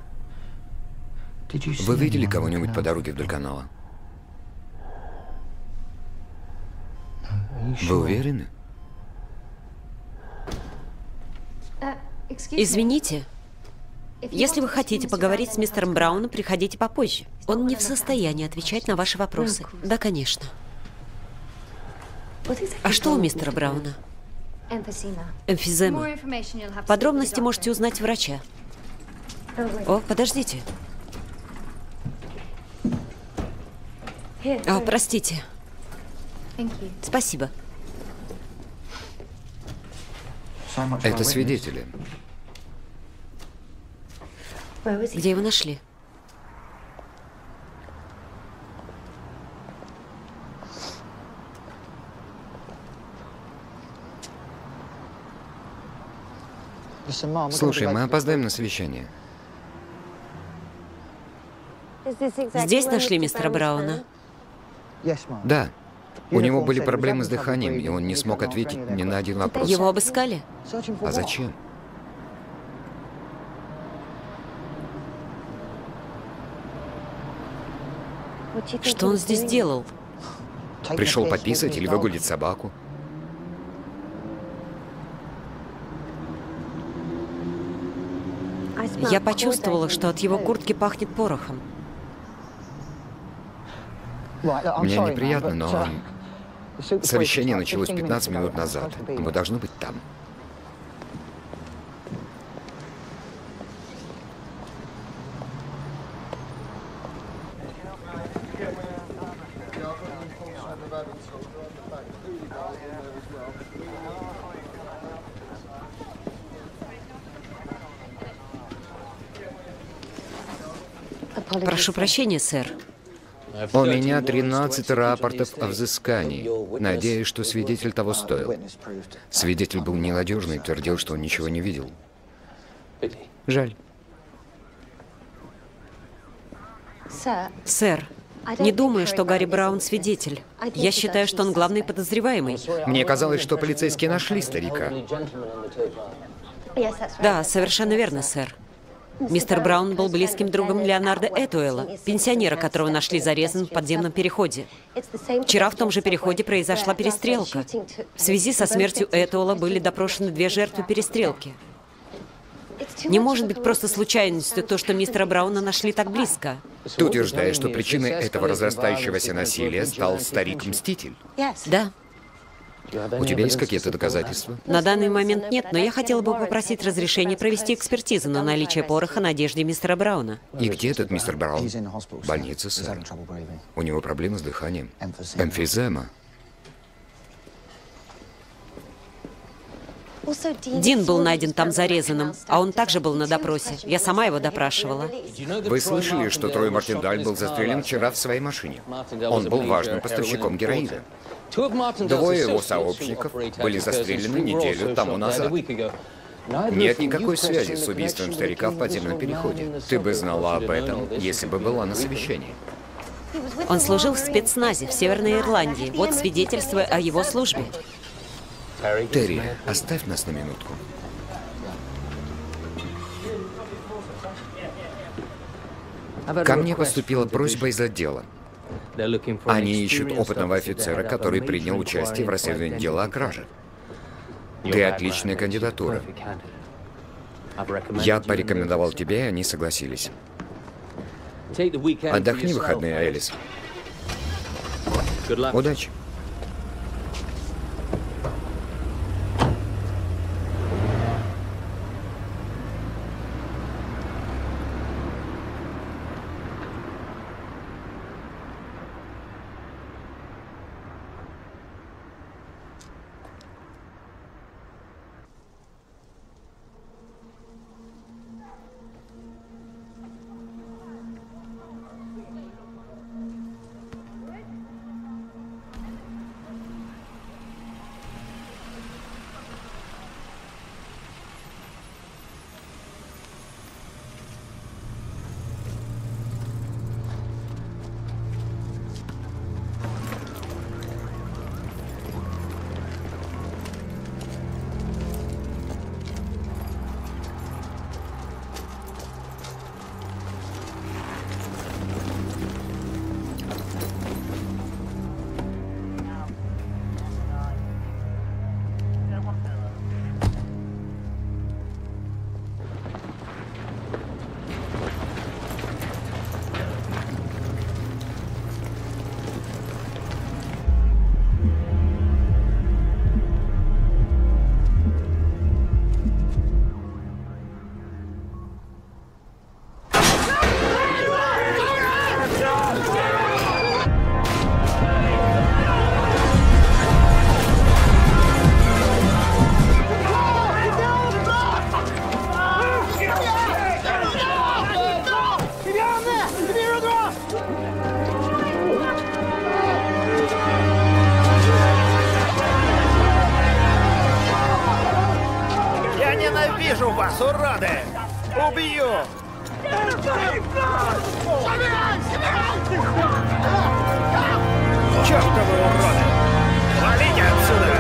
Вы видели кого-нибудь по дороге вдоль канала? Вы уверены? Извините. Если вы хотите поговорить с мистером Брауном, приходите попозже. Он не в состоянии отвечать на ваши вопросы. Да, конечно. А что у мистера Брауна? Эмфизема. Подробности можете узнать у врача. О, подождите. О, простите. Спасибо. Это свидетели. Где его нашли? Слушай, мы опоздаем на совещание. Здесь нашли мистера Брауна? Да. У него были проблемы с дыханием, и он не смог ответить ни на один вопрос. Его обыскали? А зачем? Что он здесь делал? Пришел пописать или выгулить собаку. Я почувствовала, что от его куртки пахнет порохом. Мне неприятно, но Совещание началось 15 минут назад. Мы должны быть там. Прошу прощения, сэр. У меня 13 рапортов о взыскании. Надеюсь, что свидетель того стоил. Свидетель был ненадежный, твердил, что он ничего не видел. Жаль. Сэр, не думаю, что Гарри Браун свидетель. Я считаю, что он главный подозреваемый. Мне казалось, что полицейские нашли старика. Да, совершенно верно, сэр. Мистер Браун был близким другом Леонарда Этуэлла, пенсионера, которого нашли зарезанным в подземном переходе. Вчера в том же переходе произошла перестрелка. В связи со смертью Этуэлла были допрошены 2 жертвы перестрелки. Не может быть просто случайностью то, что мистера Брауна нашли так близко. Ты утверждаешь, что причиной этого разрастающегося насилия стал старик-мститель? Да. У тебя есть какие-то доказательства? На данный момент нет, но я хотела бы попросить разрешения провести экспертизу на наличие пороха на одежде мистера Брауна. И где этот мистер Браун? В больнице, сэр. У него проблемы с дыханием. Эмфизема. Дин был найден там зарезанным, а он также был на допросе. Я сама его допрашивала. Вы слышали, что Трой Мартиндаль был застрелен вчера в своей машине? Он был важным поставщиком героина. 2 его сообщников были застрелены неделю тому назад. Нет никакой связи с убийством старика в подземном переходе. Ты бы знала об этом, если бы была на совещании. Он служил в спецназе в Северной Ирландии. Вот свидетельство о его службе. Терри, оставь нас на минутку. Ко мне поступила просьба из отдела. Они ищут опытного офицера, который принял участие в расследовании дела о краже. Ты отличная кандидатура. Я порекомендовал тебя, и они согласились. Отдохни в выходные, Элис. Удачи. Ненавижу вас, уроды! Убью! Чёртовы уроды! Валите отсюда!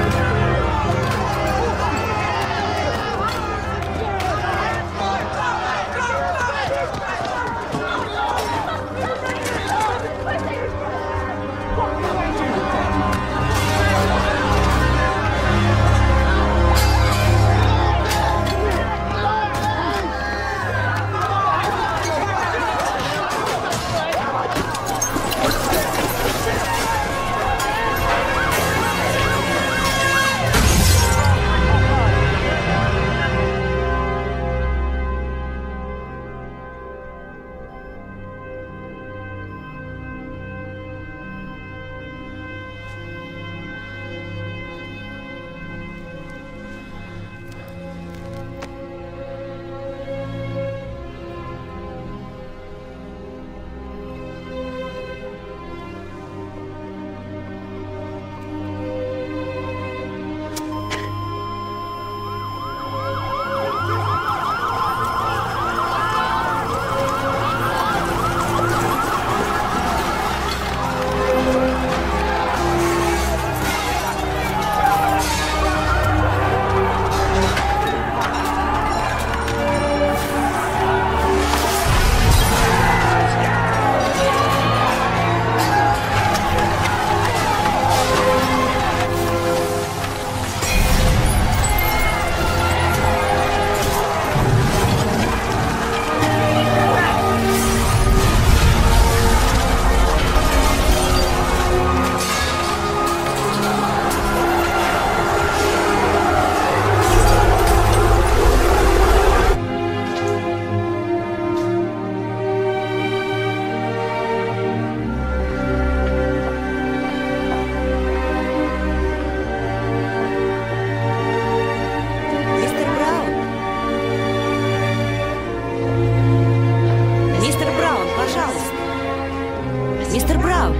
Мистер Браун!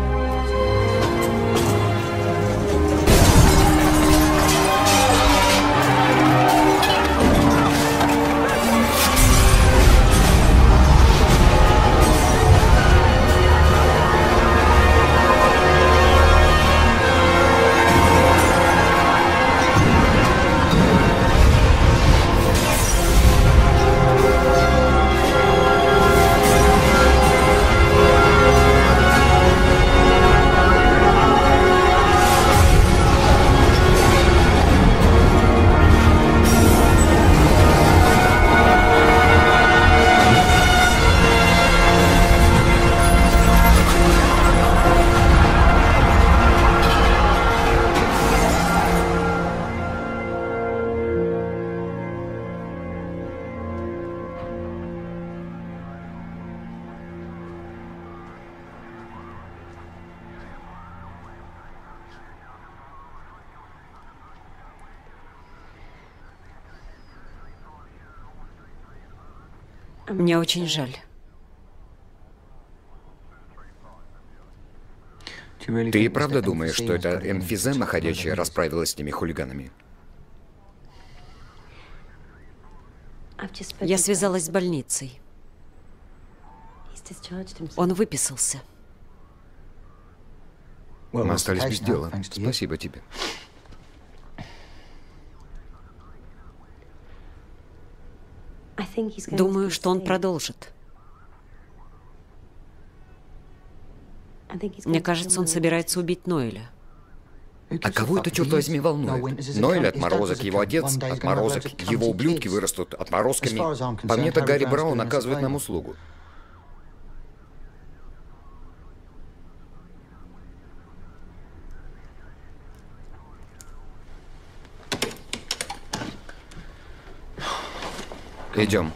Мне очень жаль. Ты и правда думаешь, что эта эмфизема ходячая расправилась с теми хулиганами? Я связалась с больницей. Он выписался. Мы остались без дела. Спасибо тебе. Думаю, что он продолжит. Мне кажется, он собирается убить Ноэля. А кого это, черт возьми, волнует? Ноэль отморозок, его отец отморозок, его ублюдки вырастут отморозками. По мне-то Гарри Браун оказывает нам услугу. Идем.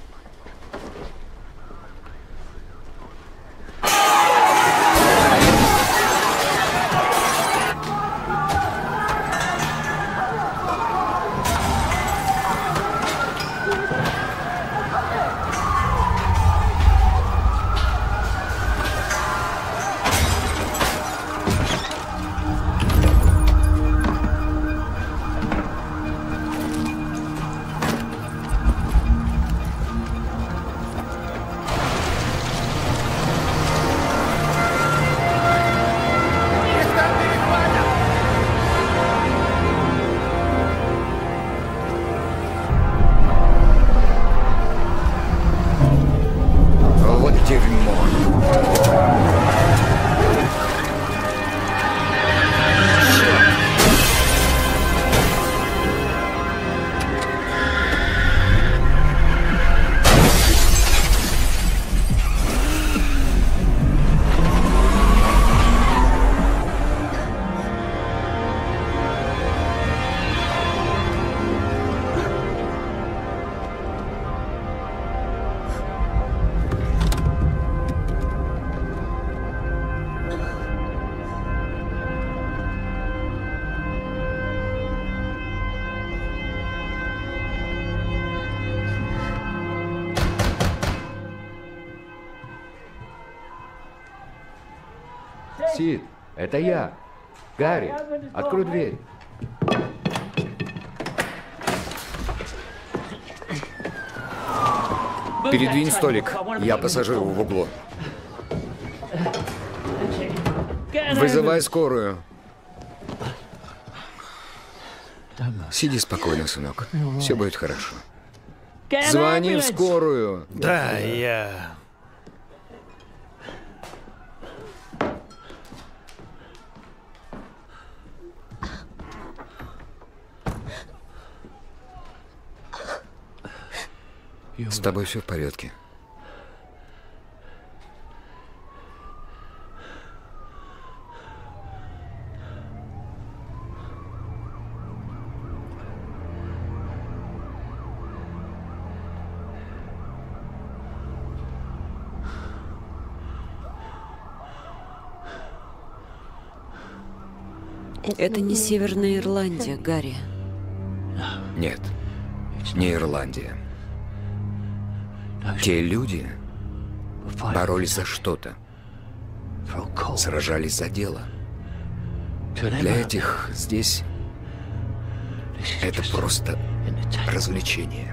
Сид, это я. Гарри, открой дверь. Передвинь столик. Я посажу в углу. Вызывай скорую. Сиди спокойно, сынок. Все будет хорошо. Звони в скорую. Да, я... С тобой все в порядке. Это не Северная Ирландия, Гарри. Нет, не Ирландия. Те люди боролись за что-то. сражались за дело. Для этих здесь это просто развлечение.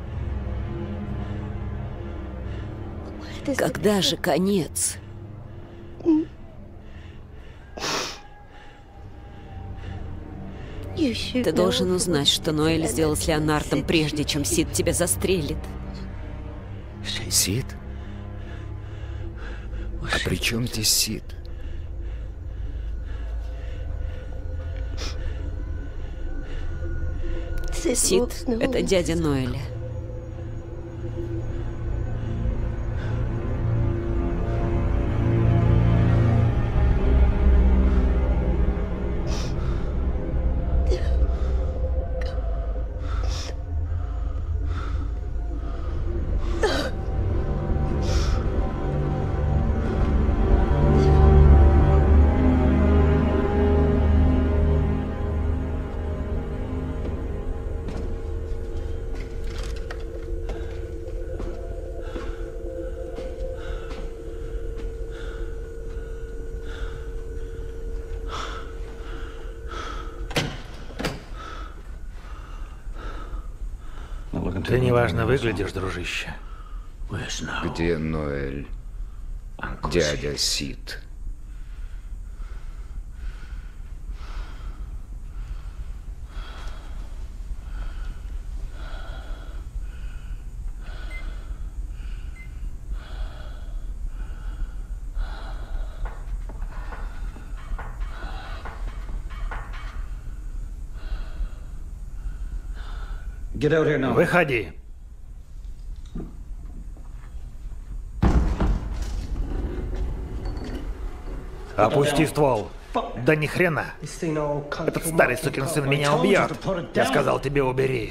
Когда же конец? Ты должен узнать, что Ноэль сделал с Леонардом, прежде чем Сид тебя застрелит. Сид? А при чем здесь Сид? Сид — это дядя Ноэля. Ты неважно выглядишь, дружище. Где Ноэль? Дядя Сид. Выходи. Опусти ствол. Да ни хрена. Этот старый сукин сын меня убьет. Я сказал тебе, убери.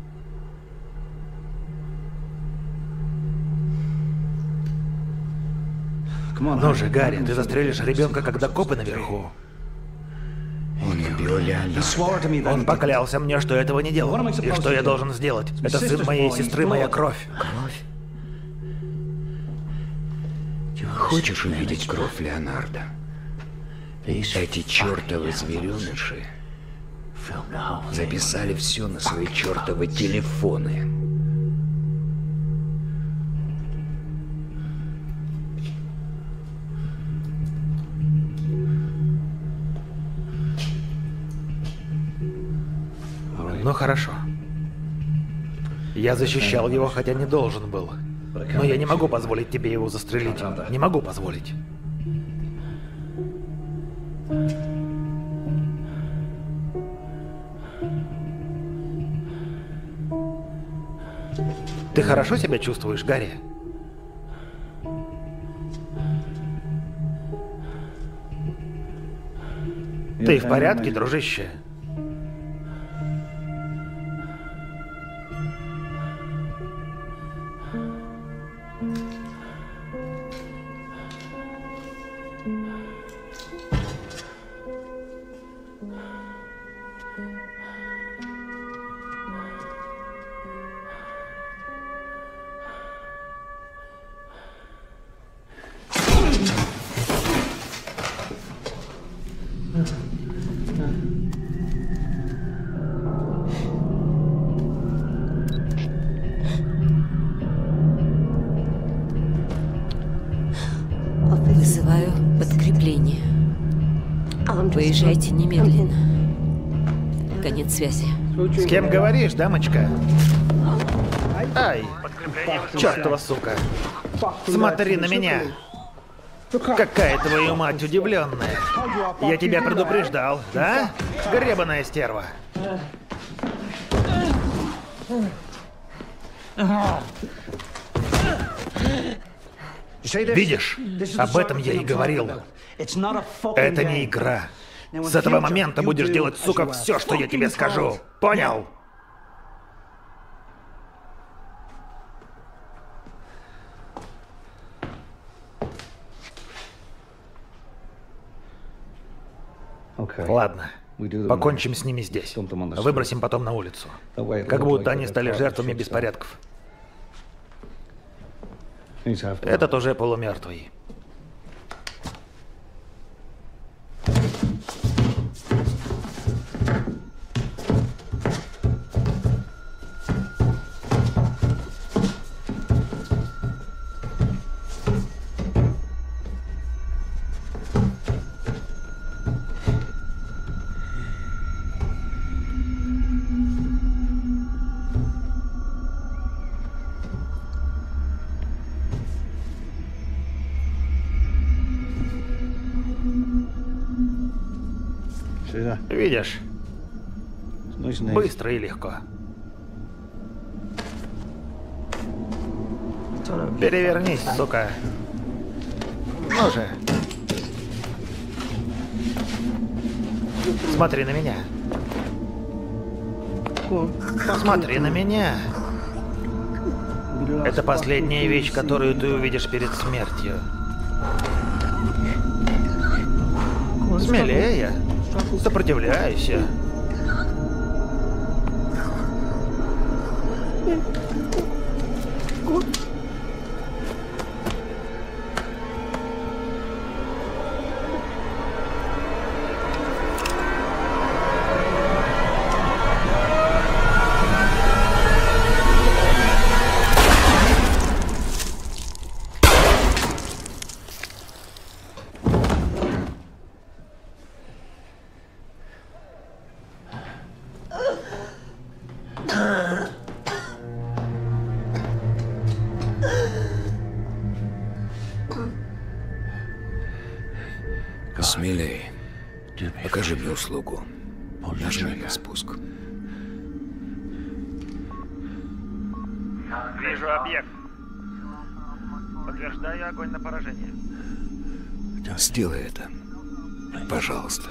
Ну же, Гарри, ты застрелишь ребенка, когда копы наверху. Он убил Леонарда. Он поклялся мне, что этого не делал. И что я должен сделать? Это сын моей сестры, моя кровь. Кровь? Хочешь увидеть кровь Леонарда? Эти чертовы звереныши записали все на свои чертовы телефоны. Ну хорошо. Я защищал его, хотя не должен был. Но я не могу позволить тебе его застрелить. Не могу позволить. Ты хорошо себя чувствуешь, Гарри? Ты в порядке, дружище? Вызываю подкрепление. Выезжайте немедленно. Конец связи. С кем говоришь, дамочка? Ай, чертова сука. Смотри на меня. Какая твою мать удивленная. Я тебя предупреждал, да? Гребаная стерва. Видишь? Об этом я и говорил. Это не игра. С этого момента будешь делать, сука, все, что я тебе скажу. Понял? Ладно. Покончим с ними здесь. Выбросим потом на улицу. Как будто они стали жертвами беспорядков. Этот уже полумертвый. Видишь? Быстро и легко. Перевернись, сука. Ну же. Смотри на меня. Смотри на меня. Это последняя вещь, которую ты увидишь перед смертью. Смелее. Сопротивляйся. Смелей. Покажи мне услугу. Нажми на спуск. Вижу объект. Подтверждаю огонь на поражение. Сделай это. Пожалуйста.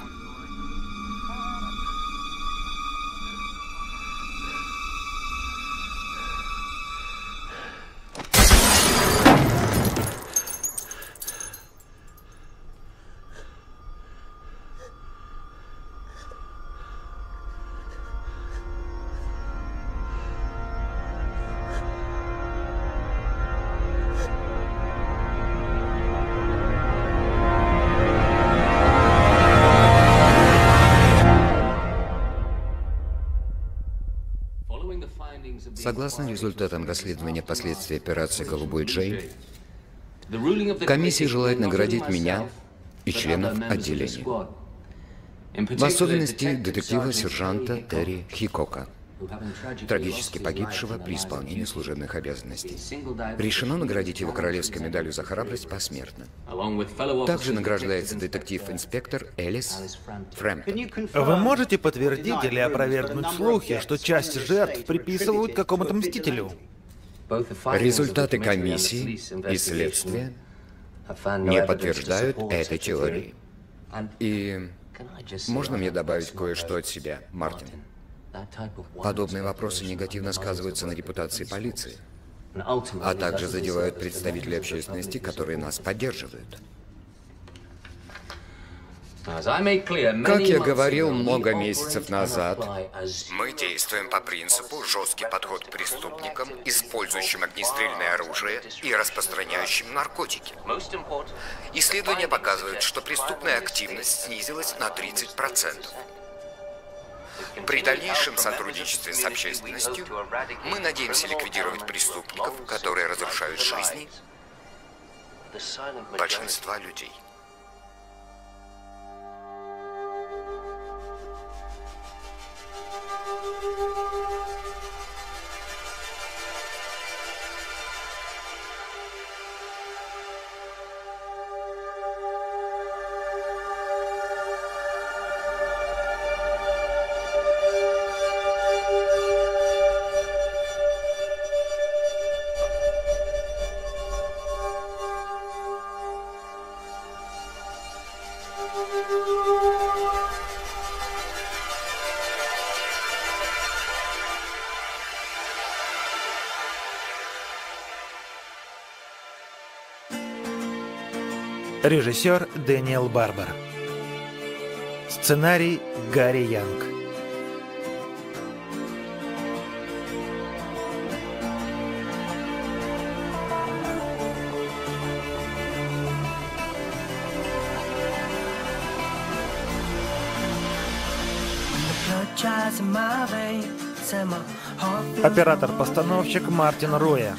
Согласно результатам расследования последствий операции «Голубой Джей», комиссия желает наградить меня и членов отделения. В особенности детектива-сержанта Терри Хикока, трагически погибшего при исполнении служебных обязанностей. Решено наградить его королевской медалью за храбрость посмертно. Также награждается детектив-инспектор Элис Фрэмптон. Вы можете подтвердить или опровергнуть слухи, что часть жертв приписывают какому-то мстителю? Результаты комиссии и следствия не подтверждают этой теории. И можно мне добавить кое-что от себя, Мартин? Подобные вопросы негативно сказываются на репутации полиции, а также задевают представителей общественности, которые нас поддерживают. Как я говорил много месяцев назад, мы действуем по принципу жесткий подход к преступникам, использующим огнестрельное оружие и распространяющим наркотики. Исследования показывают, что преступная активность снизилась на 30%. При дальнейшем сотрудничестве с общественностью мы надеемся ликвидировать преступников, которые разрушают жизни большинства людей. Режиссер Дэниел Барбер. Сценарий Гарри Янг. Оператор-постановщик Мартин Руэ.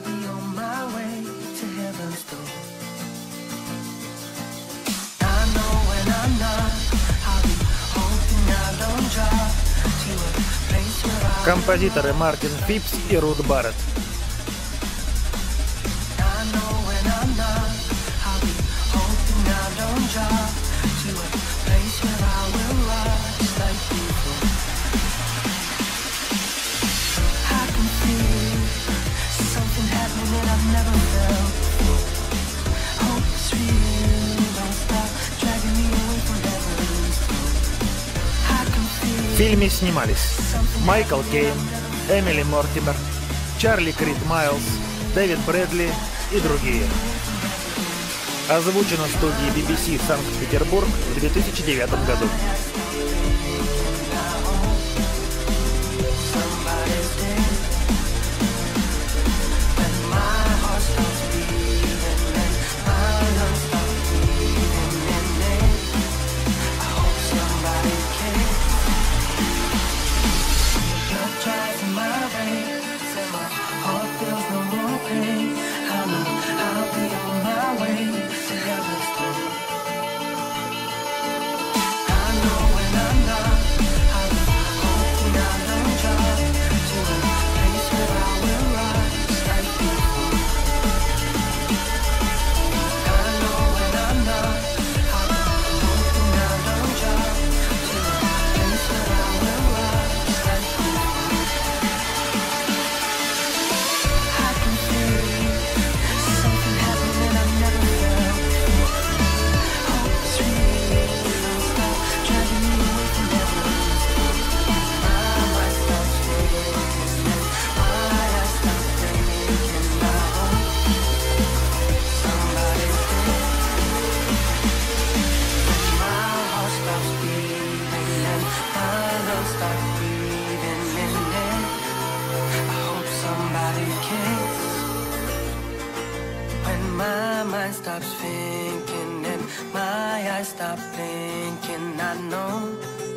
Композиторы Мартин Фипс и Рут Барретт. To a place where I will rise. фильме снимались Майкл Кейн, Эмили Мортимер, Чарли Крид Майлз, Дэвид Брэдли и другие. Озвучено студией BBC Санкт-Петербург в 2009 году. Stops thinking and my eyes stop blinking. I know